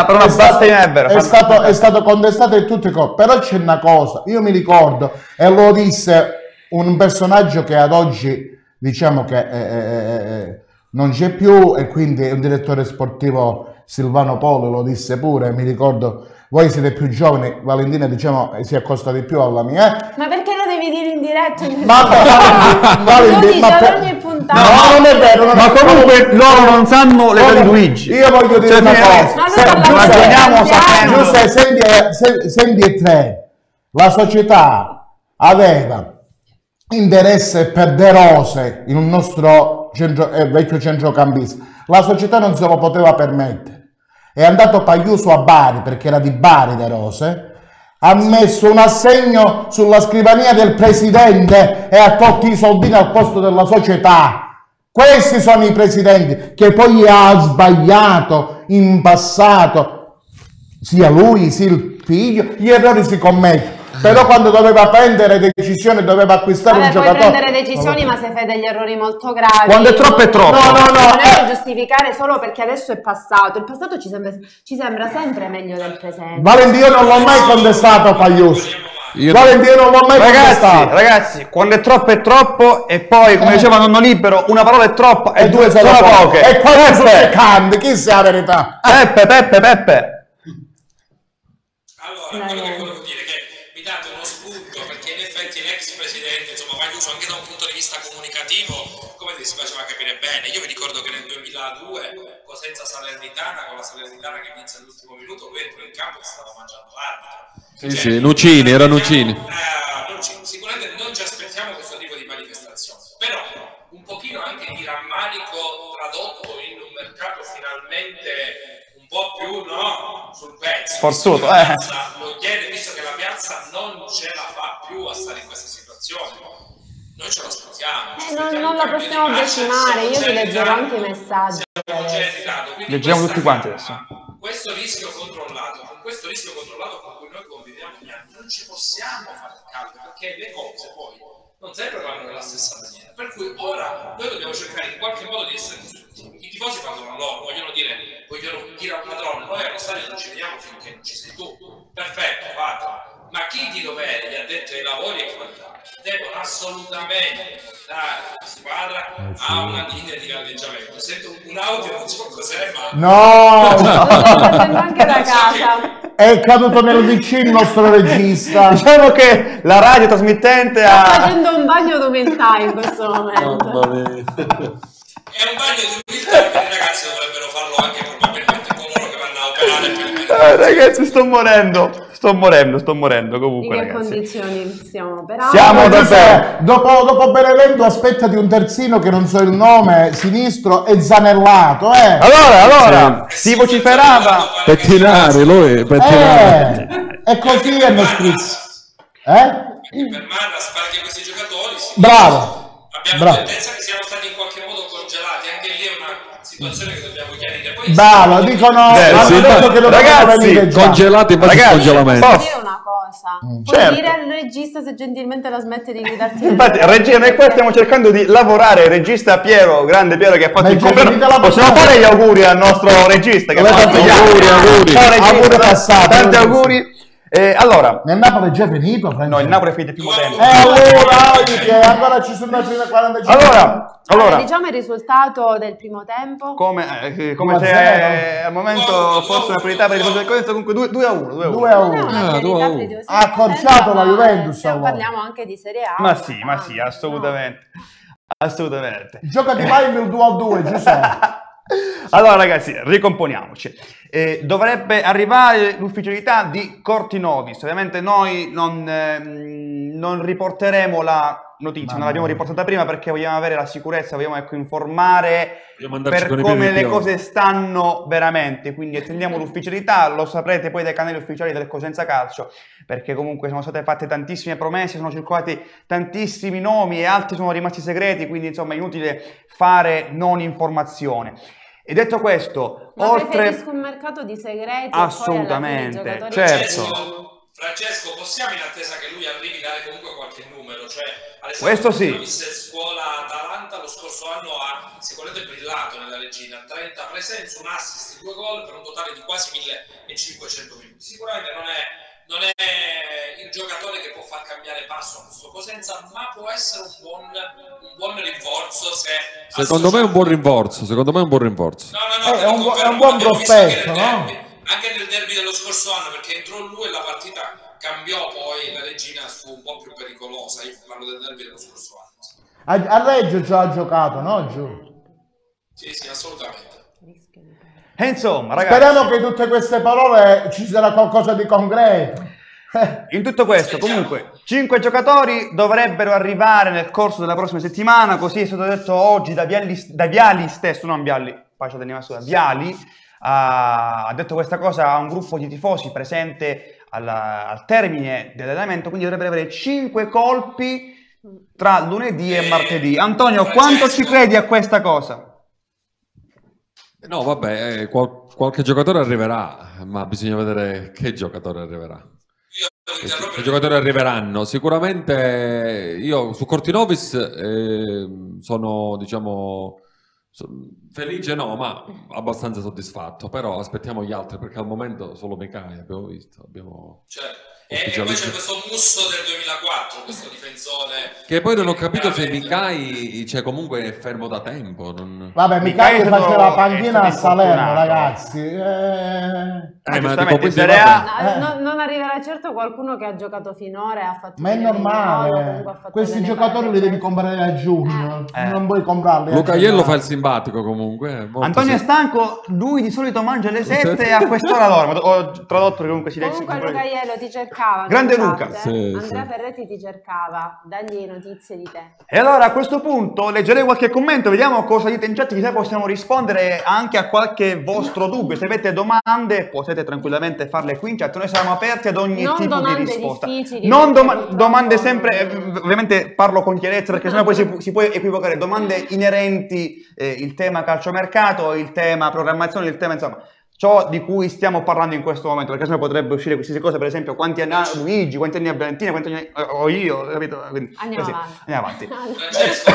stato contestato e tutte cose, però c'è una cosa, io mi ricordo, e lo disse un personaggio che ad oggi diciamo che non c'è più, e quindi un direttore sportivo, Silvano Polo, lo disse pure, mi ricordo, voi siete più giovani, Valentina diciamo si accosta di più alla mia. Ma perché lo devi dire in diretta? Ogni puntata. No, non è vero. Ma comunque loro non sanno l'età di Luigi. Io voglio dire una cosa. Senti e tre. La società aveva interesse per De Rose in un nostro vecchio centrocampista. La società non se lo poteva permettere. È andato Pagliuso a Bari, perché era di Bari De Rose, ha messo un assegno sulla scrivania del presidente e ha tolto i soldini al posto della società. Questi sono i presidenti che poi ha sbagliato in passato, sia lui sia il figlio, gli errori si commettono. Però quando doveva prendere decisioni, doveva acquistare un giocatore. Puoi prendere decisioni, ma se fai degli errori molto gravi. Quando è troppo è troppo. Non è giustificare solo perché adesso è passato. Il passato ci sembra sempre meglio del presente. Valentino non l'ho mai contestato Pagliuso. Valentino non l'ho mai contestato. Ragazzi, quando è troppo, e poi, come diceva Nonno Libero, una parola è troppa e 2 sono poche. E qua sono seccante, chi sa la verità? Peppe. Allora, quello che volevo dire è che mi date uno spunto, perché in effetti l'ex presidente, insomma, Pagliuso anche da un punto di vista comunicativo, come si faceva capire bene. Io mi ricordo che nel 2002 Cosenza Salernitana, con la Salernitana che vinse all'ultimo minuto, lui entrò in campo e stava mangiando l'arbitro. Sì, Nucini, era Nucini. Sicuramente non ci aspettiamo questo tipo di manifestazione, però un pochino anche di rammarico tradotto in un mercato finalmente un po' più sul pezzo. Forzuto, Lo chiede, visto che la piazza non ce la fa più a stare in questa situazione. Noi ce lo aspettiamo. Non la possiamo decimare, io vi leggerò anche i messaggi. Leggiamo tutti quanti adesso. Questo rischio controllato, con questo rischio controllato con cui noi conviviamo ogni anno, non ci possiamo fare caldo, perché le cose poi non sempre vanno nella stessa maniera. Per cui ora noi dobbiamo cercare in qualche modo di essere costruttivi. I tifosi fanno loro, vogliono dire al padrone, noi allo stadio non ci vediamo finché non ci sei tu. Perfetto, fatto. Ma chi di dovere, gli addetti ai lavori e quant'altro, devono assolutamente dare la squadra a una linea di galleggiamento. Sento un audio, non so cos'è, ma... No! Anche da casa. È caduto nel vicino il nostro regista. Diciamo che la radio trasmittente sta facendo un bagno d'umiltà in questo momento. È un bagno di umiltà che i ragazzi dovrebbero farlo anche probabilmente coloro che vanno a operare per ragazzi, sto morendo comunque. In che ragazzi, condizioni stiamo operando? Siamo davvero. Dopo Benevento aspettati un terzino che non so il nome, sinistro, e Zanellato, Allora, si vociferava pettinare, lui pettinare. E così hanno scritto. per mano spalchi questi giocatori. Bravo. Abbiamo tendenza che siano stati in qualche modo congelati, anche lì è una situazione situazione che dobbiamo chiarire. Poi Bravo, dicono sì, che lo ragazzi, congelati in base al congelamento. Posso dire una cosa? Puoi Certo. dire al regista se gentilmente la smette di guidarti? Infatti, regia, noi qua stiamo cercando di lavorare. Il regista Piero, grande Piero che ha fatto il compleanno. Possiamo fare gli auguri al nostro regista che ha fatto gli auguri. Ciao, regista, Auguri passati. tanti auguri. Allora, nel Napoli è già finito? no, il Napoli è finito più potente. allora, ancora ci sono i 45. Allora, diciamo il risultato del primo tempo. come se al momento fosse una priorità per il risultato del Cosenza, comunque 2-1. 2-1. Ha accorciato la Juventus. Parliamo anche di Serie A. Ma sì, assolutamente. Assolutamente. Giocati mai il 2-2, Giuseppe. Allora ragazzi, ricomponiamoci. Dovrebbe arrivare l'ufficialità di Cortinovis. Ovviamente noi non riporteremo la notizia, non l'abbiamo riportata prima perché vogliamo avere la sicurezza, vogliamo informare per come le cose stanno veramente. Quindi attendiamo l'ufficialità, lo saprete poi dai canali ufficiali del Cosenza Calcio, perché comunque sono state fatte tantissime promesse, sono circolati tantissimi nomi e altri sono rimasti segreti, quindi insomma è inutile fare non informazione. E detto questo, ma oltre... preferisco un mercato di segreti assolutamente, e poi certo. Francesco, possiamo in attesa che lui arrivi dare comunque qualche numero? Cioè, questo sì. Scuola Atalanta lo scorso anno ha sicuramente brillato nella regina, 30 presenze, un assist, 2 gol per un totale di quasi 1500 minuti. Sicuramente non è il giocatore che può far cambiare passo a questo Cosenza, ma può essere un buon rinforzo. Secondo me è un buon rinforzo. No, è un buon prospetto, no? Anche nel derby dello scorso anno, perché entrò lui e la partita cambiò, poi la regina fu un po' più pericolosa. Io parlo del derby dello scorso anno. A Reggio già ha giocato, no? Giù. Sì, assolutamente. E insomma, ragazzi, speriamo che in tutte queste parole ci sarà qualcosa di concreto. In tutto questo, comunque, 5 giocatori dovrebbero arrivare nel corso della prossima settimana, così è stato detto oggi da Viali stesso, non Viali, Viali ha detto questa cosa a un gruppo di tifosi presente al termine dell'allenamento, quindi dovrebbero avere 5 colpi tra lunedì e martedì. Antonio, quanto ci credi a questa cosa? No, vabbè, qualche giocatore arriverà, ma bisogna vedere che giocatore arriverà. Che giocatori arriveranno? Sicuramente io su Cortinovis sono, diciamo, felice no, ma abbastanza soddisfatto, però aspettiamo gli altri perché al momento solo Micai abbiamo visto. Certo. E poi c'è questo Musso del 2004, questo difensore. Che poi non ho capito se Micai, cioè, comunque è fermo da tempo. Vabbè, Micai faceva la panchina a Salerno, ragazzi. Ma dico, quindi, non arriverà certo qualcuno che ha giocato finora e ha fatto. Ma è normale. Questi giocatori li devi comprare a giugno. Non puoi comprarli. Luca Iello fa il simpatico comunque. Antonio è stanco, lui di solito mangia alle 7 e a quest'ora dorme. Ho tradotto che comunque si legge. Comunque Luca Iello ti cercava. Grande Luca. Andrea Ferretti ti cercava, dagli notizie di te. E allora a questo punto leggerei qualche commento, vediamo cosa dite in chat, chissà possiamo rispondere anche a qualche vostro dubbio. Se avete domande potete tranquillamente farle qui in chat, noi siamo aperti ad ogni tipo di risposta. Non domande sempre, ovviamente parlo con chiarezza perché sennò poi si può equivocare, domande inerenti il tema calciomercato, il tema programmazione, il tema insomma ciò di cui stiamo parlando in questo momento, perché sennò potrebbe uscire qualsiasi cosa, per esempio quanti anni ha Luigi, quanti anni ha Valentina, quanti anni ho io, capito? Quindi, andiamo avanti. Francesco,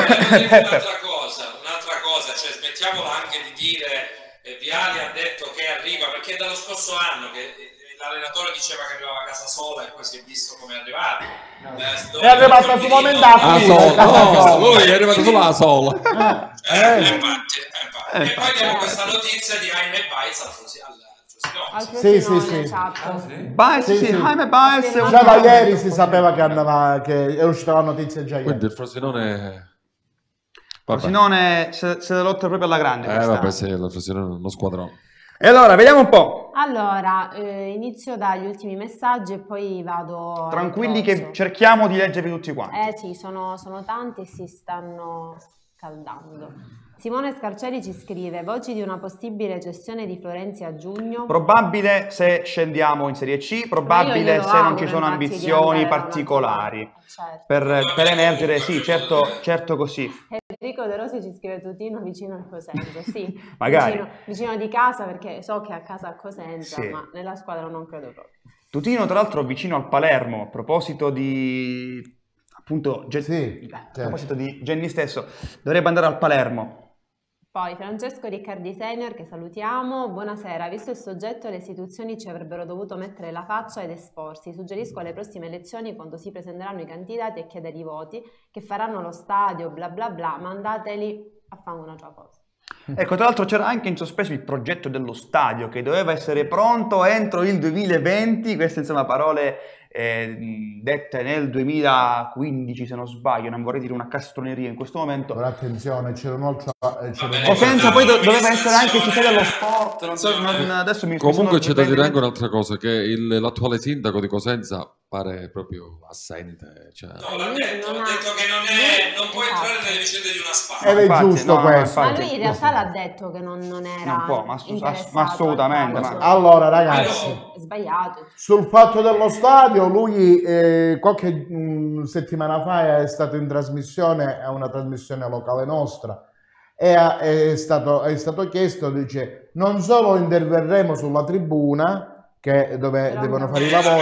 un'altra cosa, cioè smettiamola anche di dire Viali ha detto che arriva, perché è dallo scorso anno che l'allenatore diceva che arrivava a casa sola e poi si è visto come è arrivato. È arrivato solamente a sola. Lui è arrivato solo a sola. Infatti. E poi abbiamo questa notizia di Jaime Baez al Frosinone. Baez, Jaime Baez. Già da ieri si sapeva che andava, che è uscita la notizia già ieri. Quindi il Frosinone... Frosinone se la lotta proprio alla grande. Vabbè, sì, il Frosinone è uno squadrone. E allora, vediamo un po'. Allora, inizio dagli ultimi messaggi e poi vado... Tranquilli che cerchiamo di leggervi tutti quanti. Sì, sono tanti e si stanno scaldando. Simone Scarcelli ci scrive: voci di una possibile cessione di Florenzi a giugno. Probabile se scendiamo in Serie C, probabile se non ci sono ambizioni particolari. Certo. Per emergere, sì, certo così. E Enrico De Rosi ci scrive Tutino vicino al Cosenza, sì, magari vicino di casa, perché so che è a casa a Cosenza, sì. ma nella squadra non credo proprio. Tutino tra l'altro vicino al Palermo, a proposito di appunto a proposito di Genny stesso, dovrebbe andare al Palermo. Poi Francesco Riccardi Senior, che salutiamo, buonasera, visto il soggetto le istituzioni ci avrebbero dovuto mettere la faccia ed esporsi, suggerisco alle prossime elezioni quando si presenteranno i candidati a chiedere i voti, che faranno lo stadio bla bla bla, mandateli a fare un'altra cosa. Ecco, tra l'altro c'era anche in sospeso il progetto dello stadio che doveva essere pronto entro il 2020, queste insomma parole dette nel 2015 se non sbaglio, non vorrei dire una castroneria in questo momento. Però attenzione, c'era un'altra... Cosenza poi doveva essere anche città dello sport, adesso comunque c'è da dire anche un'altra cosa, che l'attuale sindaco di Cosenza pare proprio assente. Cioè... No, l'ha detto, ha detto che non può entrare nelle vicende di una spada. Ed è giusto questo. Ma lui in realtà l'ha detto che non era non può, ma interessato assolutamente. Allora ragazzi, è sbagliato. Sul fatto dello stadio, lui qualche settimana fa è stato in trasmissione, a una trasmissione locale nostra, e è stato chiesto, dice, non solo interverremo sulla tribuna, dove devono fare i lavori,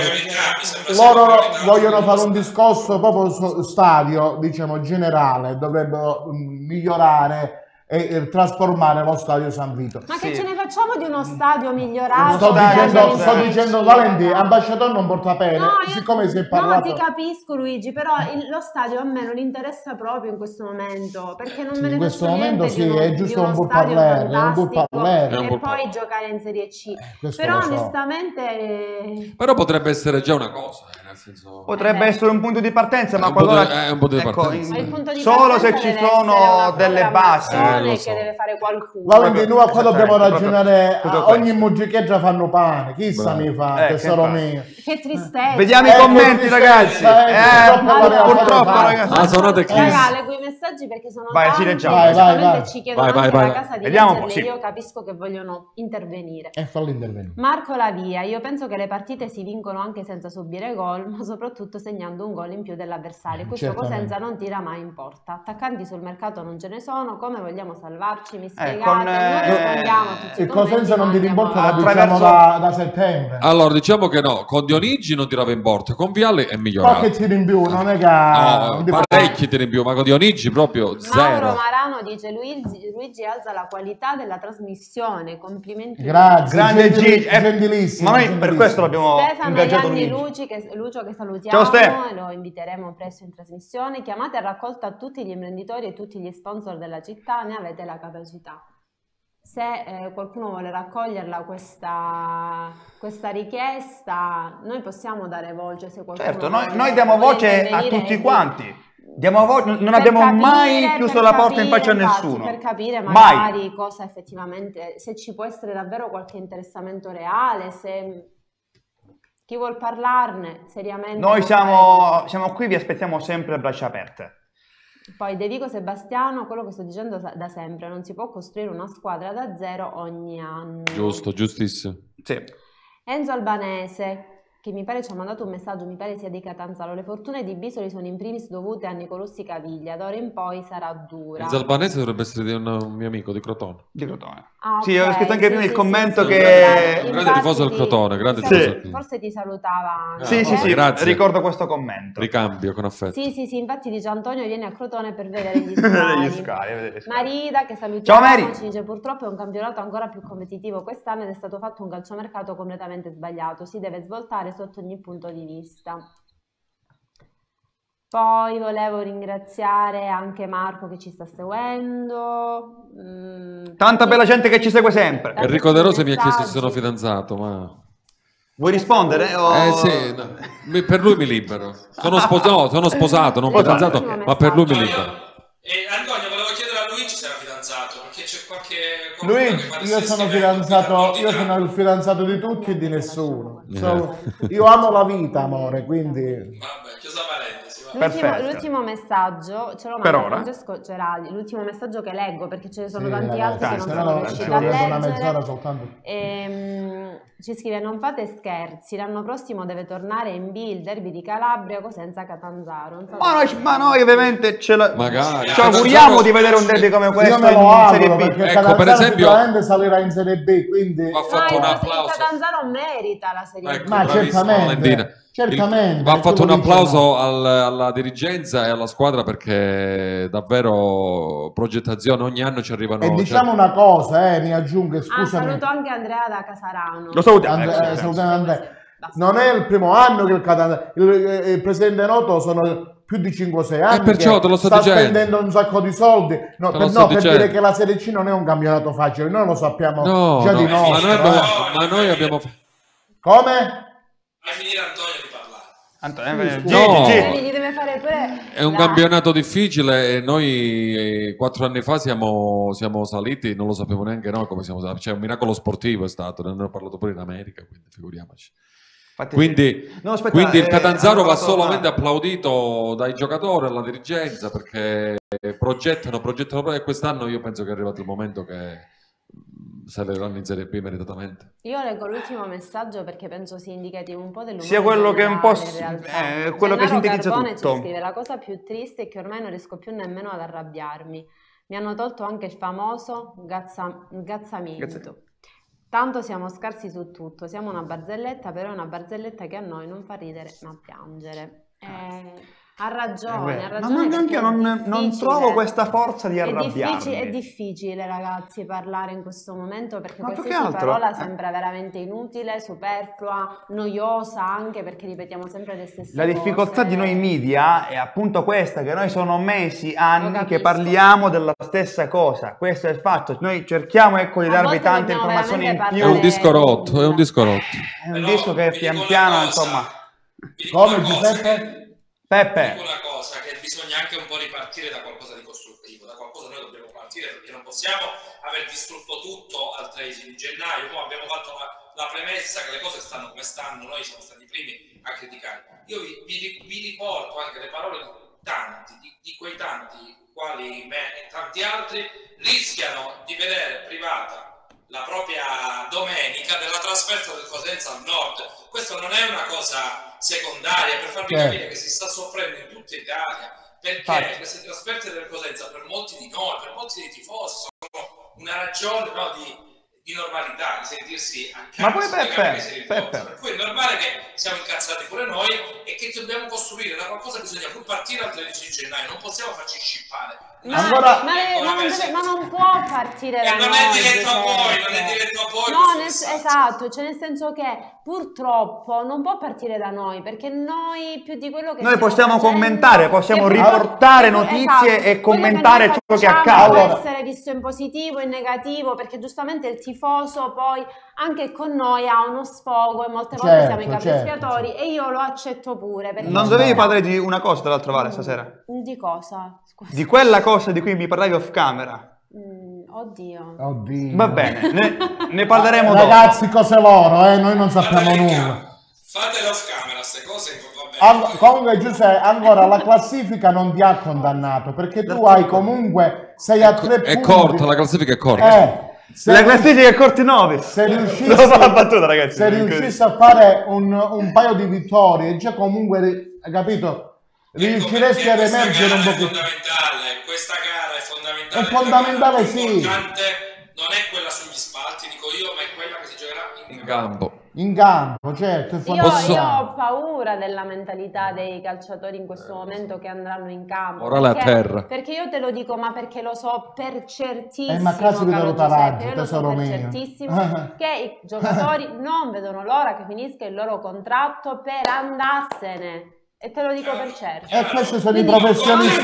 loro vogliono fare un discorso proprio su stadio, diciamo, generale, dovrebbero migliorare e trasformare lo stadio San Vito. Ma che ce ne facciamo di uno stadio migliorato? Sto dicendo Valenti, ambasciatore non porta pene, siccome si è parlato... No, ti capisco Luigi, però lo stadio a me non interessa proprio in questo momento, perché non me ne in questo faccio momento niente è giusto un buon stadio parlare, e poi giocare in Serie C. Però onestamente... Però potrebbe essere già una cosa, nel senso... Potrebbe essere un punto di partenza, ma è un punto di partenza. Ma il punto di solo se partenza ci sono delle basi. Che deve fare qualcuno. Valenti, noi qua dobbiamo ragionare, ogni musicheggia fanno pane, chissà mi fa, tesoro mio. Che tristezza. Vediamo i commenti ragazzi. Purtroppo ragazzi. Raga, leggo i messaggi perché sono tanti, vai. Ci chiedono anche la casa di Vediamo, leggerle, io capisco che vogliono intervenire. E fallo intervenire. Marco Lavia, io penso che le partite si vincono anche senza subire gol, ma soprattutto segnando un gol in più dell'avversario. Questo Cosenza non tira mai in porta. Attaccanti sul mercato non ce ne sono, come vogliamo salvarci? Mi spiegate? Noi rispondiamo a tutti il Cosenza non tira in porta, lo diciamo da settembre. Allora, diciamo che no, con Dionigi non tirava in porta, con Vialli è migliorato. Qualche tiro in più, non è che... No, parecchi tiri in più, ma con Dionigi proprio zero. Mauro Marano dice Luigi alza la qualità della trasmissione, complimenti. Grazie, grande gentilissimo. Ma noi per questo l'abbiamo ingaggiato Lucio che salutiamo. Ciao e lo inviteremo presto in trasmissione. Chiamate a raccolta tutti gli imprenditori e tutti gli sponsor della città, ne avete la capacità. Se qualcuno vuole raccoglierla questa richiesta, noi possiamo dare voce. Se certo, noi diamo voce a tutti quanti. Non abbiamo mai chiuso la porta in faccia a nessuno. Per capire magari cosa effettivamente, se ci può essere davvero qualche interessamento reale, se chi vuol parlarne seriamente. Noi siamo qui, vi aspettiamo sempre a braccia aperte. Poi De Vico Sebastiano, quello che sto dicendo da sempre, non si può costruire una squadra da zero ogni anno. Giusto, giustissimo. Sì. Enzo Albanese, che mi pare ci ha mandato un messaggio, mi pare sia di Catanzaro. Le fortune di Bisoli sono in primis dovute a Nicolussi Caviglia, d'ora in poi sarà dura. Il Albanese dovrebbe essere di un mio amico di Crotone. Di Crotone. Ah, sì, avevo scritto anche prima il commento sì, che... grande tifoso del Crotone, grande tifoso del forse ti salutava. Sì, grazie. Ricordo questo commento. Ricambio con affetto. Sì, infatti dice Antonio viene a Crotone per vedere gli scali. Marida, che salutiamo. Ciao Mary. Ci dice purtroppo è un campionato ancora più competitivo quest'anno ed è stato fatto un calciomercato completamente sbagliato, si deve svoltare sotto ogni punto di vista. Poi volevo ringraziare anche Marco che ci sta seguendo. Tanta bella gente che ci segue sempre. Enrico De Rosa mi ha chiesto se sono fidanzato, ma... Vuoi rispondere? Sì, no. Per lui mi libero. Sono sposato, non fidanzato, ma per lui mi libero. Antonio, volevo chiedere a Luigi se era fidanzato, perché c'è qualche... Luigi, io sono il fidanzato di tutti e di nessuno. Io amo la vita, amore, quindi... Vabbè, chiusa parentesi. L'ultimo messaggio ce lo manda Francesco Geraldi, l'ultimo messaggio che leggo perché ce ne sono tanti altri che non sono riusciti a leggere. Ci scrive: non fate scherzi, l'anno prossimo deve tornare in B il derby di Calabria senza Catanzaro. Ma noi ovviamente ci auguriamo di vedere un derby come questo in Serie B. Ecco, per esempio, sicuramente salirà in Serie B, quindi va fatto un applauso. Catanzaro merita la Serie B. Ma certamente. Va fatto un applauso alla dirigenza e alla squadra, perché davvero progettazione, ogni anno ci arrivano. E diciamo una cosa, mi aggiungo, scusami. Saluto anche Andrea da Casarano. Lo salutiamo. Andrea. Non è il primo anno che il presidente Noto sono più di 5-6 anni perciò te lo sto sta dicendo. spendendo un sacco di soldi per dire che la Serie C non è un campionato facile, noi lo sappiamo di noi. Ma noi abbiamo come? Fai finire Antonio di parlare. Gli deve fare pure. È un campionato difficile e noi 4 anni fa siamo saliti, non lo sappiamo neanche noi come siamo saliti. Cioè, un miracolo sportivo è stato, ne hanno parlato pure in America, quindi figuriamoci. Quindi il Catanzaro va solamente applaudito dai giocatori e alla dirigenza, perché progettano e quest'anno io penso che è arrivato il momento che saliranno in Serie B meritatamente. Io leggo l'ultimo messaggio perché penso sia indicativo un po' dell'umore sia quello che è un po' quello che sintetizza tutto. Ci scrive: la cosa più triste è che ormai non riesco più nemmeno ad arrabbiarmi, mi hanno tolto anche il famoso gazzamento. Tanto siamo scarsi su tutto, siamo una barzelletta, però è una barzelletta che a noi non fa ridere ma piangere. Ha ragione. Ma anche io non trovo questa forza di arrabbiarmi. È difficile, ragazzi, parlare in questo momento, perché qualsiasi parola sembra veramente inutile, superflua, noiosa, anche perché ripetiamo sempre le stesse cose. La difficoltà di noi media è appunto questa, che noi sono mesi, anni che parliamo della stessa cosa. Questo è il fatto. Noi cerchiamo di darvi tante informazioni in più. È un disco rotto, È un disco che pian piano, insomma... Come Giuseppe? Peppe. Dico una cosa, che bisogna anche un po' ripartire da qualcosa di costruttivo, da qualcosa noi dobbiamo partire, perché non possiamo aver distrutto tutto al 13 di gennaio. Poi abbiamo fatto la premessa che le cose stanno come stanno, noi siamo stati i primi a criticare. Io vi riporto anche le parole di tanti, di quei tanti quali me e tanti altri rischiano di vedere privata la propria domenica della trasferta del Cosenza al nord. Questo non è una cosa secondaria, per farvi capire che si sta soffrendo in tutta Italia, perché queste trasferte del Cosenza per molti di noi, per molti dei tifosi, sono una ragione di normalità, di sentirsi a casa. Ma poi Peppe, per cui è normale che siamo incazzati pure noi e che dobbiamo costruire da qualcosa. Bisogna pur partire al 13 gennaio, non possiamo farci scippare. Ma non può partire da noi. Non è diretto a voi, non è diretto a voi. No, esatto, cioè nel senso che purtroppo non può partire da noi, perché noi più di quello che noi possiamo commentare, possiamo riportare notizie e commentare ciò che accade. Può essere visto in positivo e in negativo, perché giustamente il tifoso poi anche con noi ha uno sfogo e molte volte siamo i capi espiatori e io lo accetto pure. Non dovevi parlare di una cosa dall'altra Valle stasera? Di cosa? Scusa. Di quella cosa di cui mi parlavi off camera. Oddio. Va bene, ne parleremo dopo. Ragazzi, cose loro, noi non sappiamo nulla. Fatele off camera, queste cose va bene. Comunque Giuseppe, ancora la classifica non ti ha condannato, perché tu hai comunque 6 a 3 punti. È corta, la classifica è corta. La classifica è corti 9. Se riuscissi a fare un paio di vittorie, già comunque, capito, riusciresti a emergere un po' più. Questa gara è fondamentale. È fondamentale, sì. Non è quella sugli spalti, dico io, ma è quella che si giocherà in campo. In campo, certo. Io ho paura della mentalità dei calciatori in questo momento che andranno in campo. Morale a terra. Perché io te lo dico, ma perché lo so per certissimo, ma caso di Giuseppe, lo so per certissimo che i giocatori non vedono l'ora che finisca il loro contratto per andarsene. E te lo dico per certo. E questi sono i professionisti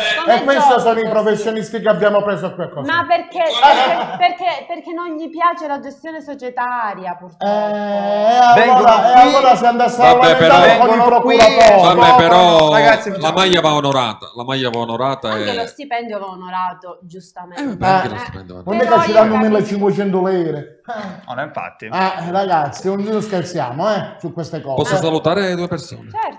i professionisti che abbiamo preso qui. Ma perché non gli piace la gestione societaria, purtroppo. Allora se andasse a lamentare con i procuratori. Vabbè, però ragazzi, la maglia va onorata. Anche lo stipendio va onorato, giustamente. Non è che ci danno 1500 lire. No, infatti. Ragazzi, non scherziamo su queste cose. Posso salutare 2 persone? Certo.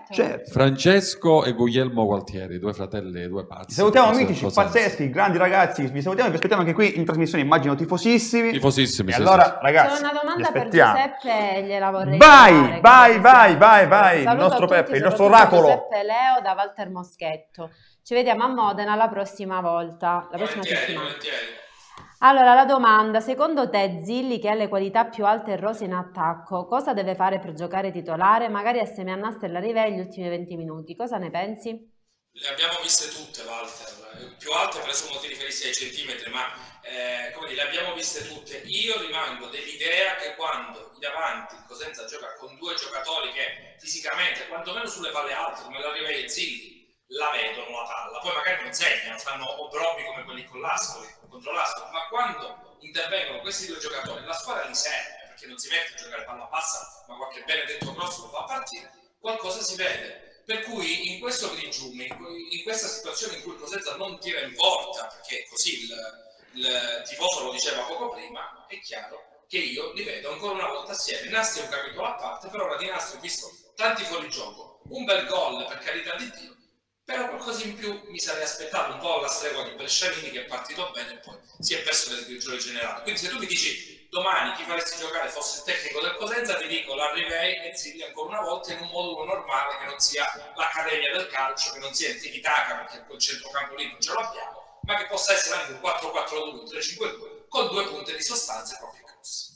Francesco e Guglielmo Gualtieri, due fratelli, due pazzi. Vi salutiamo, mitici, pazzeschi, grandi ragazzi, vi salutiamo e vi aspettiamo anche qui in trasmissione, immagino tifosissimi. Tifosissimi, E sì, allora, sì. ragazzi, C'è una vi domanda per aspettiamo. Giuseppe, gliela vorrei Vai, fare, vai, il Saluto nostro a tutti, Peppe, il nostro soprattutto oracolo. Giuseppe Leo da Walter Moschetto. Ci vediamo a Modena la prossima volta, la prossima settimana. Allora, la domanda, secondo te Zilli, che ha le qualità più alte e rose in attacco, cosa deve fare per giocare titolare? Magari assieme a Nasta e Larivei gli ultimi 20 minuti, cosa ne pensi? Le abbiamo viste tutte, Walter, più alte presumo ti riferissi ai centimetri, ma come dire, le abbiamo viste tutte. Io rimango dell'idea che quando in avanti Cosenza gioca con due giocatori che fisicamente, quantomeno sulle palle alte, come Larivei e Zilli, la vedono la palla, poi magari non segnano, fanno obrobbi come quelli con l'Ascoli, contro l'Ascoli, ma quando intervengono questi due giocatori la squadra li serve, perché non si mette a giocare palla bassa, ma qualche benedetto grosso lo fa partire, qualcosa si vede. Per cui in questo grigiume, in questa situazione in cui il Cosenza non tira in porta, perché così il tifoso lo diceva poco prima, è chiaro che io li vedo ancora una volta assieme. Nastri è un capitolo a parte, per ora di Nastri ho visto tanti fuorigioco, un bel gol per carità di Dio, però qualcosa in più mi sarei aspettato, un po' alla stregua di Brescianini che è partito bene e poi si è perso nel grigiore generale. Quindi se tu mi dici domani chi faresti giocare fosse il tecnico del Cosenza, ti dico Larrivei e Zilli ancora una volta in un modulo normale che non sia l'Accademia del Calcio, che non sia il Tiki-Taka perché quel centrocampo lì non ce l'abbiamo, ma che possa essere anche un 4-4-2, un 3-5-2 con due punte di sostanza e pochi cross.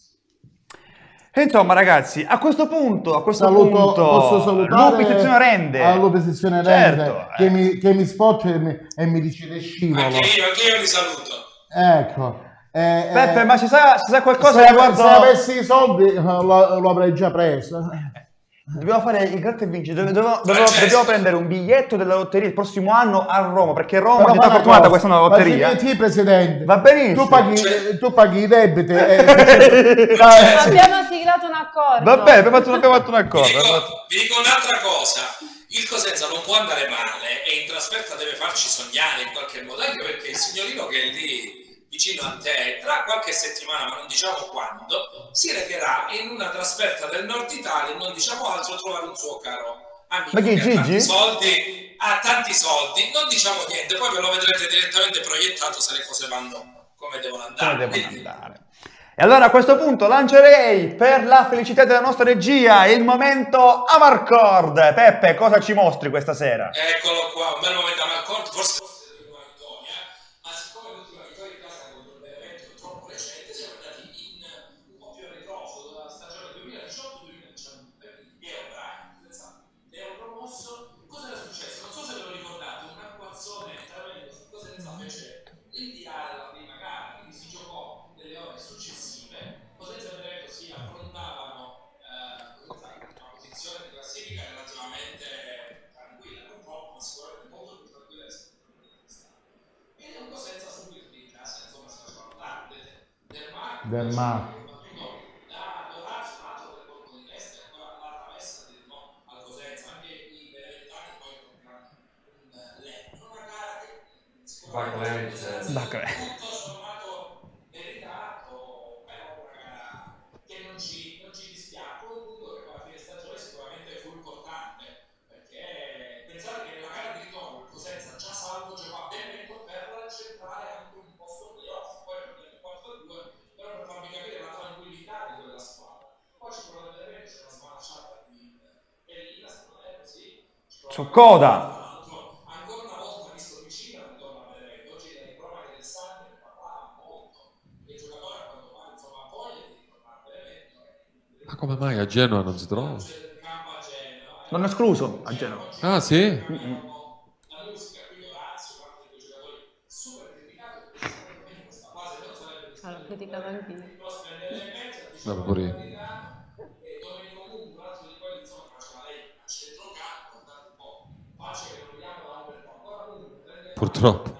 E insomma ragazzi, a questo punto posso salutare Lupi sezione rende. a Lupi sezione rende, Certo, che mi spoccia e mi decide scivolo. Anche io li saluto. Ecco. Peppe, ma si sa qualcosa se riguardo... avessi i soldi lo avrei già preso. Dobbiamo fare il gratta e vinci, dobbiamo prendere un biglietto della lotteria il prossimo anno a Roma, perché Roma è stata fortunata questa è una lotteria. Sì, presidente. Va benissimo. Tu paghi i debiti. Abbiamo siglato un accordo. Vabbè, abbiamo fatto un accordo. Vi dico un'altra cosa. Il Cosenza non può andare male e in trasferta deve farci sognare in qualche modo, anche perché il signorino che è lì vicino a te, tra qualche settimana, ma non diciamo quando, si recherà in una trasferta del nord Italia e non diciamo altro trovare un suo caro amico ma chi, che Gigi? ha tanti soldi, non diciamo niente, poi ve lo vedrete direttamente proiettato se le cose vanno come devono andare. E allora a questo punto lancerei per la felicità della nostra regia il momento Amarcord. Peppe, cosa ci mostri questa sera? Eccolo qua, un bel momento Amarcord, forse del mare. Su coda. Ancora una volta visto vicino, ritorno a vedere oggi dai cronache del Sangue ne parlava molto. Il giocatore a quanto pare insomma voglia di ritornare all'evento. Ma come mai a Genova non si trova? Non è escluso a Genova. Ah sì? La musica qui Orazio, parte dei giocatori super criticati, in questa fase non sarebbe L'ho criticato anch'io. Vabbè, pure io. Purtroppo.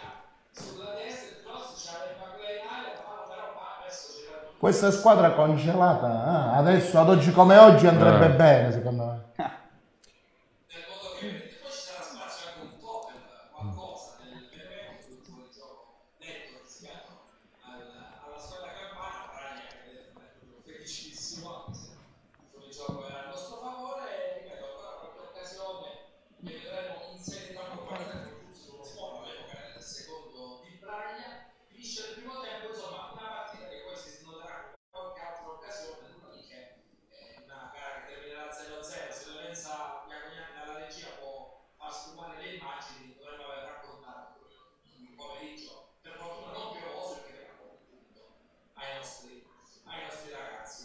Questa squadra congelata, adesso ad oggi come oggi andrebbe bene secondo me.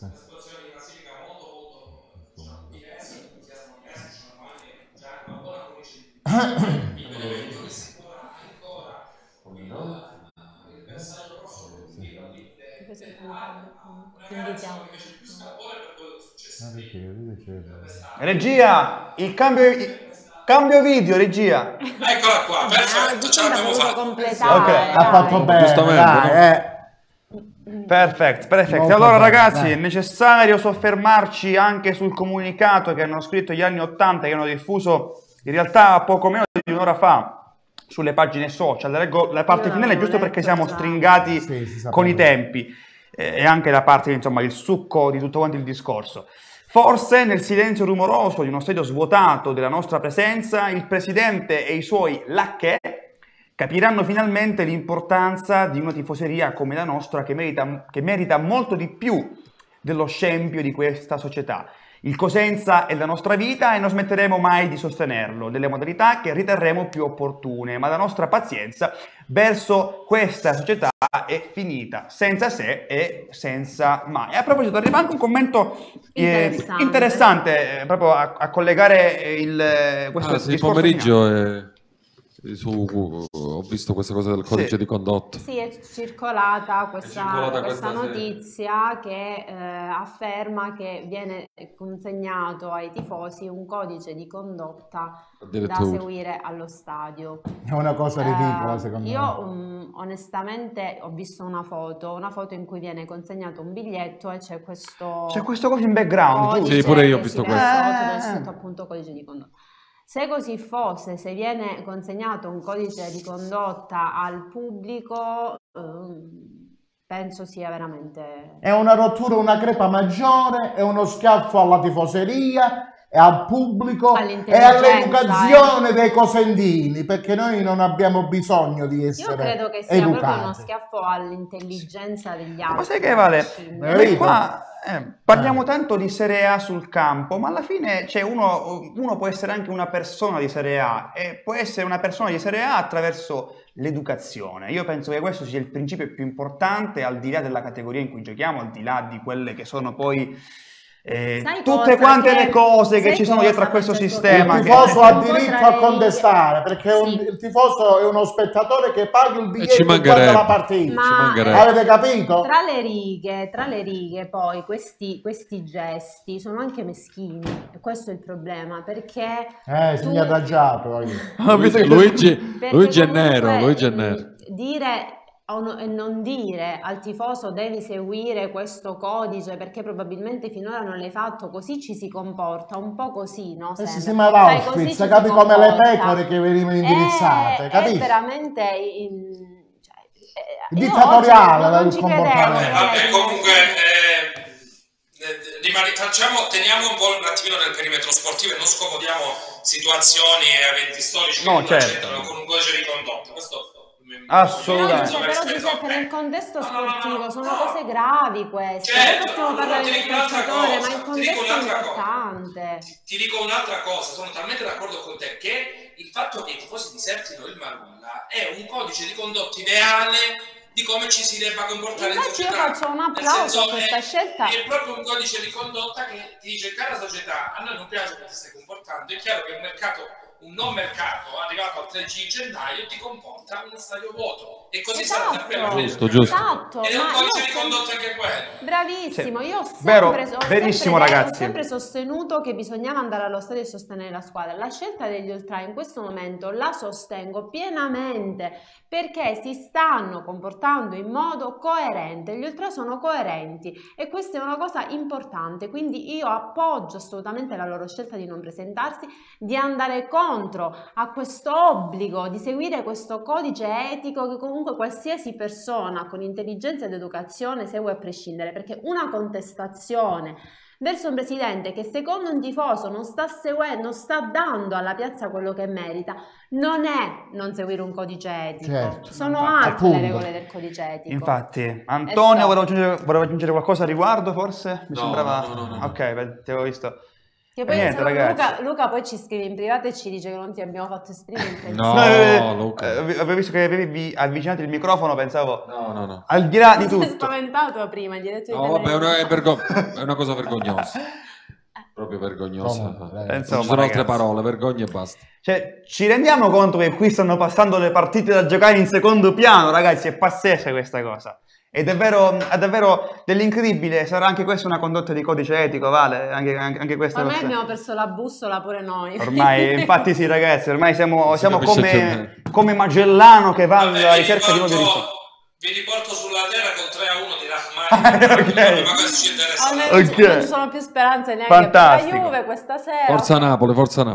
una situazione di classifica molto diversa, l'entusiasmo diverso, ci sono anche già una buona conoscenza di Benevento che si pone ancora il bersaglio grosso di una ragazza che invece più scalpore per quello che è successo. Regia, il cambio video, regia. Eccola qua, perfetto, ce l'abbiamo fatta. Ok, ha fatto bene, dai, Perfetto. Molto Allora bene, ragazzi, dai. è necessario soffermarci anche sul comunicato che hanno scritto gli anni '80, che hanno diffuso in realtà poco meno di un'ora fa sulle pagine social. Leggo la parte finale giusto perché siamo stringati con i tempi e anche la parte, insomma, il succo di tutto quanto il discorso. Forse nel silenzio rumoroso di uno stadio svuotato della nostra presenza, il presidente e i suoi lacchè capiranno finalmente l'importanza di una tifoseria come la nostra che merita molto di più dello scempio di questa società. Il Cosenza è la nostra vita e non smetteremo mai di sostenerlo, nelle modalità che riterremo più opportune, ma la nostra pazienza verso questa società è finita, senza se e senza mai. E a proposito, arriva anche un commento interessante proprio a collegare questo sì, discorso. Pomeriggio ho visto questa cosa del codice di condotta. Sì, è circolata questa notizia che afferma che viene consegnato ai tifosi un codice di condotta da seguire allo stadio. È una cosa ridicola, secondo me. Io onestamente ho visto una foto in cui viene consegnato un biglietto e c'è questo coso in background. Sì, pure io ho visto questo. Dove c'è scritto appunto codice di condotta. Se così fosse, se viene consegnato un codice di condotta al pubblico, penso sia veramente... È una rottura, una crepa maggiore, è uno schiaffo alla tifoseria e al pubblico e all'educazione dei cosentini, perché noi non abbiamo bisogno di essere educati. Io credo che sia proprio uno schiaffo all'intelligenza degli altri. Ma sai che vale? Qua parliamo tanto di Serie A sul campo, ma alla fine uno può essere anche una persona di Serie A e può essere una persona di Serie A attraverso l'educazione. Io penso che questo sia il principio più importante, al di là della categoria in cui giochiamo, al di là di quelle che sono poi tutte quante le cose che ci sono dietro a questo sistema. Il tifoso ha diritto a contestare, perché il tifoso è uno spettatore che paga il biglietto e guarda la partita. Avete capito? Tra le righe poi questi gesti sono anche meschini, e questo è il problema, perché si è adagiato Luigi è nero. Dire e non dire al tifoso devi seguire questo codice perché probabilmente finora non l'hai fatto, così ci si comporta un po' così, no? Si sembra Auschwitz, capi, come le pecore che venivano indirizzate, capisci? È veramente dittatoriale non ci credevo. Vabbè, comunque teniamo un po' un attimino nel perimetro sportivo e non scomodiamo situazioni e eventi storici che non accettano con un codice di condotta. Questo assolutamente. Però Giuseppe, nel contesto sportivo sono cose gravi queste. Stiamo parlando del calciatore, ma il contesto è importante. Ti dico un'altra cosa, sono talmente d'accordo con te che il fatto che i tifosi disertino il Marulla è un codice di condotta ideale di come ci si debba comportare in società. Io faccio un applauso a questa scelta. È proprio un codice di condotta che ti dice: cara società, a noi non piace come ti stai comportando. È chiaro che un non mercato arrivato al 13 gennaio ti comporta uno stadio vuoto e così sarà sempre giusto. Esatto, ed è un codice di condotta anche quello. Bravissimo, sì. Io ho sempre sostenuto che bisognava andare allo stadio e sostenere la squadra. La scelta degli ultra in questo momento la sostengo pienamente, perché si stanno comportando in modo coerente, gli ultra sono coerenti e questa è una cosa importante, quindi io appoggio assolutamente la loro scelta di non presentarsi, di andare contro a questo obbligo di seguire questo codice etico che comunque qualsiasi persona con intelligenza ed educazione segue a prescindere, perché una contestazione verso un presidente che secondo un tifoso non sta seguendo, non sta dando alla piazza quello che merita, non è non seguire un codice etico, certo, sono altre le regole del codice etico. Infatti, Antonio voleva aggiungere qualcosa a riguardo, forse? Mi sembrava... No. Ok, ti avevo visto. Che poi niente, ragazzi. Luca poi ci scrive in privato e ci dice che non ti abbiamo fatto esprimere. No, Luca. Avevo visto che avevi avvicinato il microfono, pensavo... No. Al di là di tutto. Mi sono spaventato prima, gli ho detto No, vabbè, è una cosa vergognosa. Proprio vergognosa. Non ci sono altre parole, vergogna e basta. Cioè, ci rendiamo conto che qui stanno passando le partite da giocare in secondo piano, ragazzi, è pazzesca questa cosa. È davvero dell'incredibile. Sarà anche questa una condotta di codice etico, Vale? Anche questa ormai abbiamo perso la bussola pure noi. Ormai, infatti sì, ragazzi, ormai siamo come Magellano che va alla ricerca di nuovi risultati. Vi riporto sulla terra con 3-1 di Rahmani. Ok. Ma questo ci interessa. Non ci sono più speranze neanche per la Juve questa sera. Forza Napoli.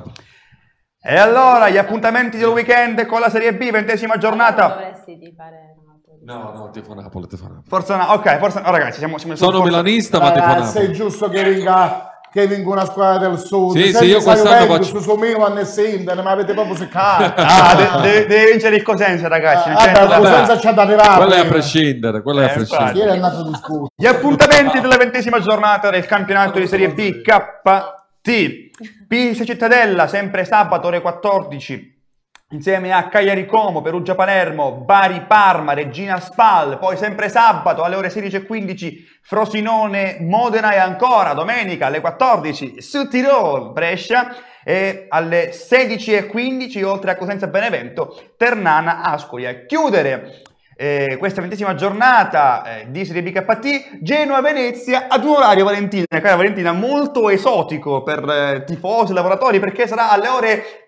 E allora, gli appuntamenti del weekend con la Serie B, 20ª giornata. Dovresti tifare Napoli. No, tifo Napoli. Forza, ok, forza. Oh, ragazzi, siamo sono milanista, ma tifo Napoli. Sei giusto che vinca una squadra del sud. Sì, io quest'anno faccio su Milan e Sinter, ma avete proprio seccato. Deve vincere il Cosenza, ragazzi. Il Cosenza c'è da arrivare. Quello è a prescindere, Ieri è andato discusso. Gli appuntamenti della 20ª giornata del campionato di Serie B KT. Pisa Cittadella, sempre sabato ore 14, insieme a Cagliari Como, Perugia Palermo, Bari Parma, Regina Spal, poi sempre sabato alle ore 16:15 Frosinone Modena e ancora domenica alle 14 Sud Tirol Brescia e alle 16:15 oltre a Cosenza Benevento Ternana Ascoli. A chiudere questa 20ª giornata di Serie B KT, Genoa-Venezia ad un orario, Valentina, cara Valentina, molto esotico per tifosi e lavoratori, perché sarà alle ore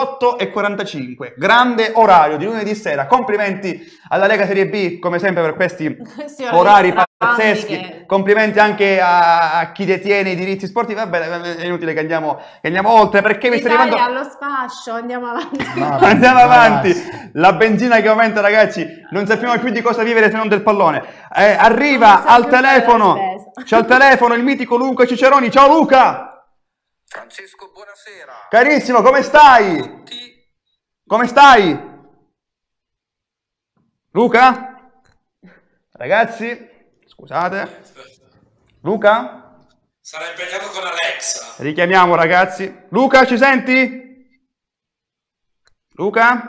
18:45, grande orario di lunedì sera. Complimenti alla Lega Serie B, come sempre, per questi orari pazzeschi. Complimenti anche a chi detiene i diritti sportivi. Vabbè, è inutile che andiamo oltre, perché mi sta arrivando allo sfascio, andiamo avanti. Andiamo avanti. La benzina che aumenta, ragazzi, non sappiamo più di cosa vivere se non del pallone. Arriva al telefono, c'è al telefono il mitico Luca Ciceroni. Ciao Luca. Francesco, buonasera. Carissimo, come stai? Tutti. Come stai? Luca? Ragazzi, scusate. Luca? Sarà impegnato con Alexa. Richiamiamo, ragazzi. Luca, ci senti? Luca?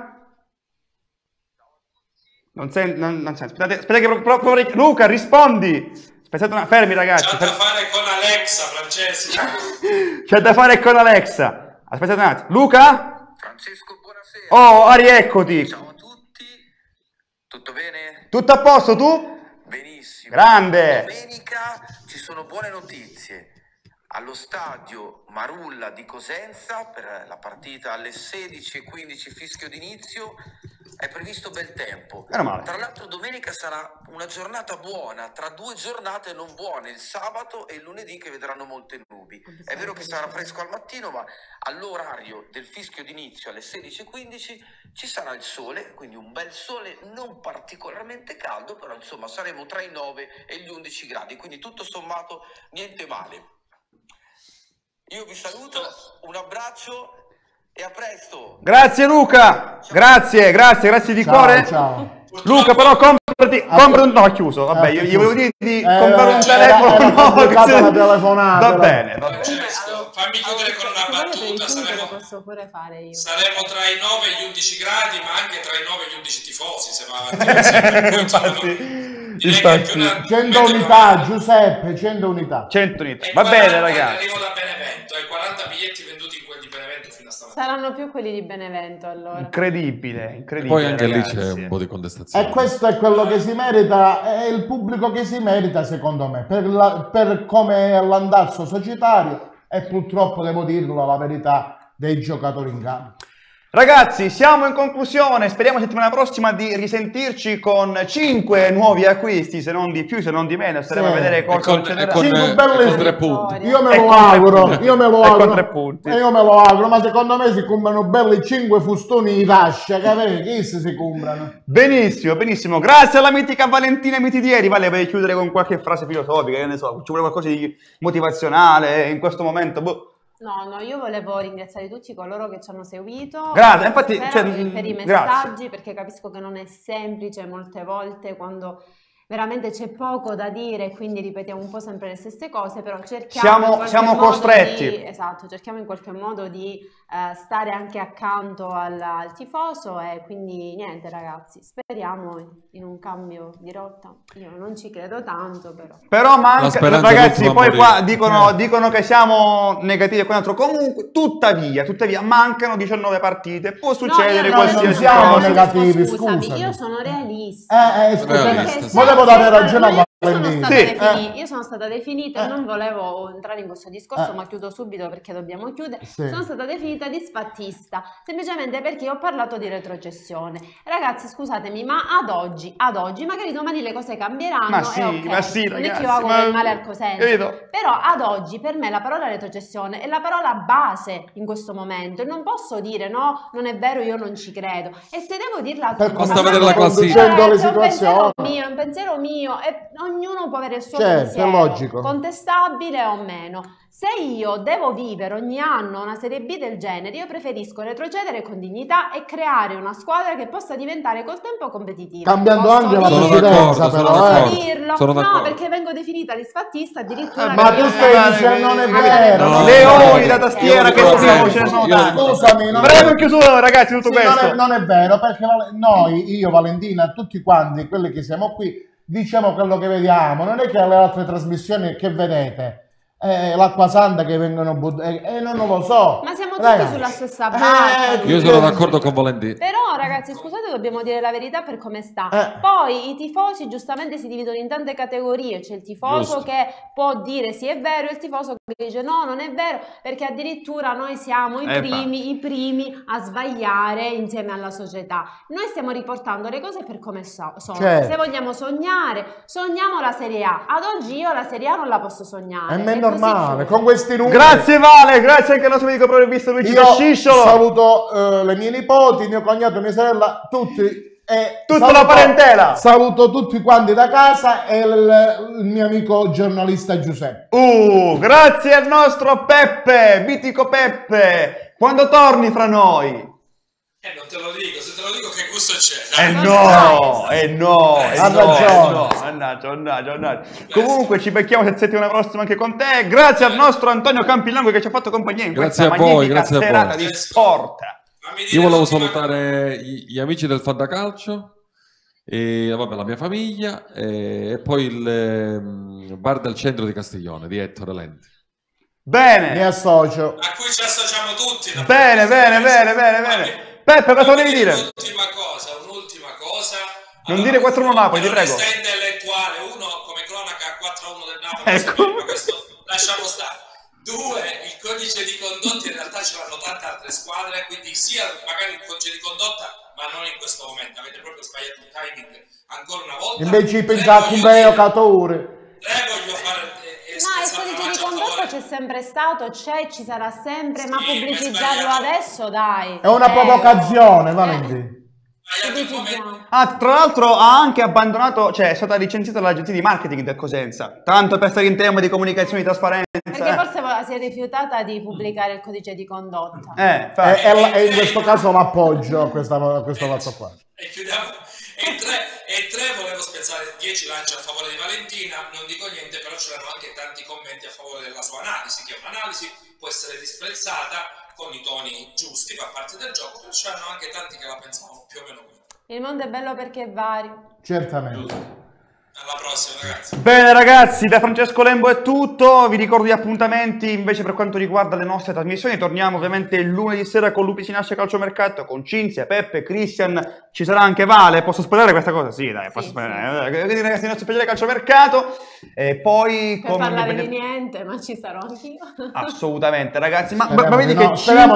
Non sento. Aspetta che provo. Luca, rispondi. Aspettate fermi, ragazzi. C'è da fare con Alexa, Francesco. C'è da fare con Alexa. Aspettate un attimo. Luca? Francesco, buonasera. Oh, rieccoti. Ciao a tutti. Tutto bene? Tutto a posto, tu? Benissimo. Grande. Domenica ci sono buone notizie. Allo stadio Marulla di Cosenza per la partita alle 16:15 fischio d'inizio è previsto bel tempo. Tra l'altro domenica sarà una giornata buona, tra due giornate non buone, il sabato e il lunedì che vedranno molte nubi. È vero che sarà fresco al mattino, ma all'orario del fischio d'inizio alle 16:15 ci sarà il sole, quindi un bel sole non particolarmente caldo, però insomma saremo tra i 9 e gli 11 gradi, quindi tutto sommato niente male. Io vi saluto, un abbraccio e a presto. Grazie Luca, grazie di cuore. Ciao. Luca, però comprati no, ha chiuso. Vabbè, io volevo dire di comprare un telefono nuovo. Va bene. Francesco, fammi chiudere con una battuta. Posso pure fare io. Saremo tra i 9 e gli 11 gradi, ma anche tra i 9 e gli 11 tifosi, se va avanti. 100 unità, Giuseppe, 100 unità. 100 unità. Va bene, ragazzi. Arrivo da Benevento, hai 40 biglietti venduti in quelli di Benevento fino a stamattina. Saranno più quelli di Benevento, allora. Incredibile. Poi anche ragazzi. lì c'è un po' di contestazione. E questo è quello che si merita, è il pubblico che si merita, secondo me, per come è l'andazzo societario e purtroppo, devo dirlo, la verità dei giocatori in campo. Ragazzi, siamo in conclusione, speriamo settimana prossima di risentirci con 5 nuovi acquisti, se non di più, se non di meno, staremo a vedere cosa succederà. Con 3 punti. Io me lo auguro, con 3 punti. Io me lo auguro, ma secondo me si comprano belli 5 fustoni di tascia, che chi si comprano? Benissimo, grazie alla mitica Valentina Mitidieri. Vale, per chiudere con qualche frase filosofica, che ne so, ci vuole qualcosa di motivazionale in questo momento, No, io volevo ringraziare tutti coloro che ci hanno seguito. Grazie, infatti per i messaggi, perché capisco che non è semplice molte volte quando veramente c'è poco da dire, quindi ripetiamo un po' sempre le stesse cose, però cerchiamo siamo costretti. Esatto, cerchiamo in qualche modo di stare anche accanto al tifoso, e quindi niente ragazzi, speriamo in un cambio di rotta. Io non ci credo tanto, però manca, ragazzi, poi qua dicono che siamo negativi e quant'altro. Comunque tuttavia mancano 19 partite, può succedere qualsiasi cosa. Negativi, scusami, io sono realista. Ma devo dare ragione a io sono stata definita, e non volevo entrare in questo discorso, ma chiudo subito perché dobbiamo chiudere. Sono stata definita disfattista, semplicemente perché ho parlato di retrocessione. Ragazzi, scusatemi, ma ad oggi, magari domani le cose cambieranno, ma sì, okay. Ma sì, non ragazzi, è che io hago del male al Cosenza, però ad oggi per me la parola retrocessione è la parola base in questo momento, e non posso dire no, non è vero, io non ci credo. E se devo dirla, basta vedere la classifica. È un pensiero mio, e ognuno può avere il suo pensiero, logico, contestabile o meno. Se io devo vivere ogni anno una Serie B del genere, io preferisco retrocedere con dignità e creare una squadra che possa diventare col tempo competitiva. Cambiando anche la presidenza, però. No, perché vengo definita disfattista addirittura. Ma tu stai dicendo non è vero. Leoni da tastiera che dobbiamo Scusami, breve chiusura, ragazzi, tutto questo. Non è vero, perché io, Valentina, tutti quanti quelli che siamo qui, diciamo quello che vediamo. Non è che alle altre trasmissioni che vedete l'acqua santa che vengono buttati, non lo so, ma siamo tutti sulla stessa barca. Io sono d'accordo con Valentina, però ragazzi, scusate, dobbiamo dire la verità per come sta. Poi i tifosi giustamente si dividono in tante categorie, c'è il tifoso che può dire sì è vero, e il tifoso che dice no, non è vero, perché addirittura noi siamo i primi a sbagliare insieme alla società. Noi stiamo riportando le cose per come sono. Se vogliamo sognare, sogniamo la Serie A. Ad oggi io la Serie A non la posso sognare, normale, con questi numeri. Grazie Vale, grazie anche al nostro medico professionista Luigi Cascisciolo. Saluto le mie nipoti, mio cognato, mia sorella, tutti. Tutta la parentela. Saluto tutti quanti da casa e il mio amico giornalista Giuseppe. Grazie al nostro Peppe, mitico Peppe. Quando torni fra noi? Non te lo dico, se te lo dico che gusto c'è. Mannaggia. Comunque ci becchiamo settimana prossima anche con te. Grazie al nostro Antonio Campilango che ci ha fatto compagnia in questa magnifica serata di sport. Io volevo salutare gli amici del Fantacalcio e la mia famiglia e poi il bar del centro di Castiglione di Ettore Lenti. Bene, mi associo. A cui ci associamo tutti. Bene. Peppe, cosa volevi dire? Un'ultima cosa. Non dire 4-1 Napoli, ti prego. Intellettuale, uno come cronaca 4-1 del Napoli, ma questo lasciamo stare. 2, il codice di condotta in realtà ce l'hanno tante altre squadre, quindi sia magari il codice di condotta, ma non in questo momento. Avete proprio sbagliato il timing ancora una volta. Invece pensate un vero catore. Voglio fare. No, il codice di condotta c'è sempre stato, ci sarà sempre, ma pubblicizzarlo adesso, dai. È una provocazione, Valentina. Tra l'altro ha anche abbandonato, cioè è stata licenziata dall'agenzia di marketing del Cosenza, tanto per stare in tema di comunicazione di trasparenza. Perché forse si è rifiutata di pubblicare il codice di condotta. E in questo caso l'appoggio a questo fatto qua. E chiudiamo. E 3 volevo spezzare 10 lance a favore di Valentina, non dico niente, però c'erano anche tanti commenti a favore della sua analisi, che un'analisi può essere disprezzata con i toni giusti, fa parte del gioco, però c'erano anche tanti che la pensavano più o meno così. Il mondo è bello perché è vario. Certamente. Alla prossima, ragazzi. Bene ragazzi, da Francesco Lembo è tutto, vi ricordo gli appuntamenti invece per quanto riguarda le nostre trasmissioni. Torniamo ovviamente il lunedì sera con Lupi si nasce calciomercato, con Cinzia, Peppe, Christian, ci sarà anche Vale, posso spoilerare questa cosa? Sì dai, posso spoilerare. Quindi ragazzi il nostro speciale calciomercato e poi... Per parlare di niente, ma ci sarò anch'io. Assolutamente ragazzi, ma vedi che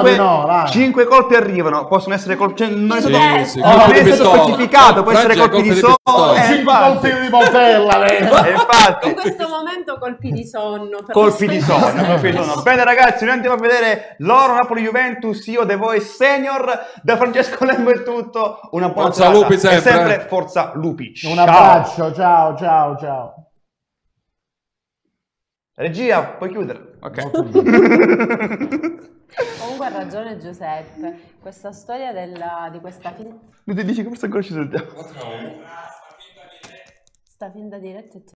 5 colpi arrivano, possono essere colpi, cioè, non è stato specificato, può essere colpi di sonno, 5 colpi di infatti in questo momento colpi di sonno. Colpi di sonno. Bene ragazzi, noi andiamo a vedere l'Oro Napoli Juventus, io The Voice Senior. Da Francesco Lembo è tutto, una buona forza Lupi sempre. E sempre forza Lupi. Un abbraccio, ciao. Regia, puoi chiudere? Ok. Comunque ha ragione Giuseppe, questa storia di questa Non ti dici che forse ancora ci sentiamo. Sta finta diretta e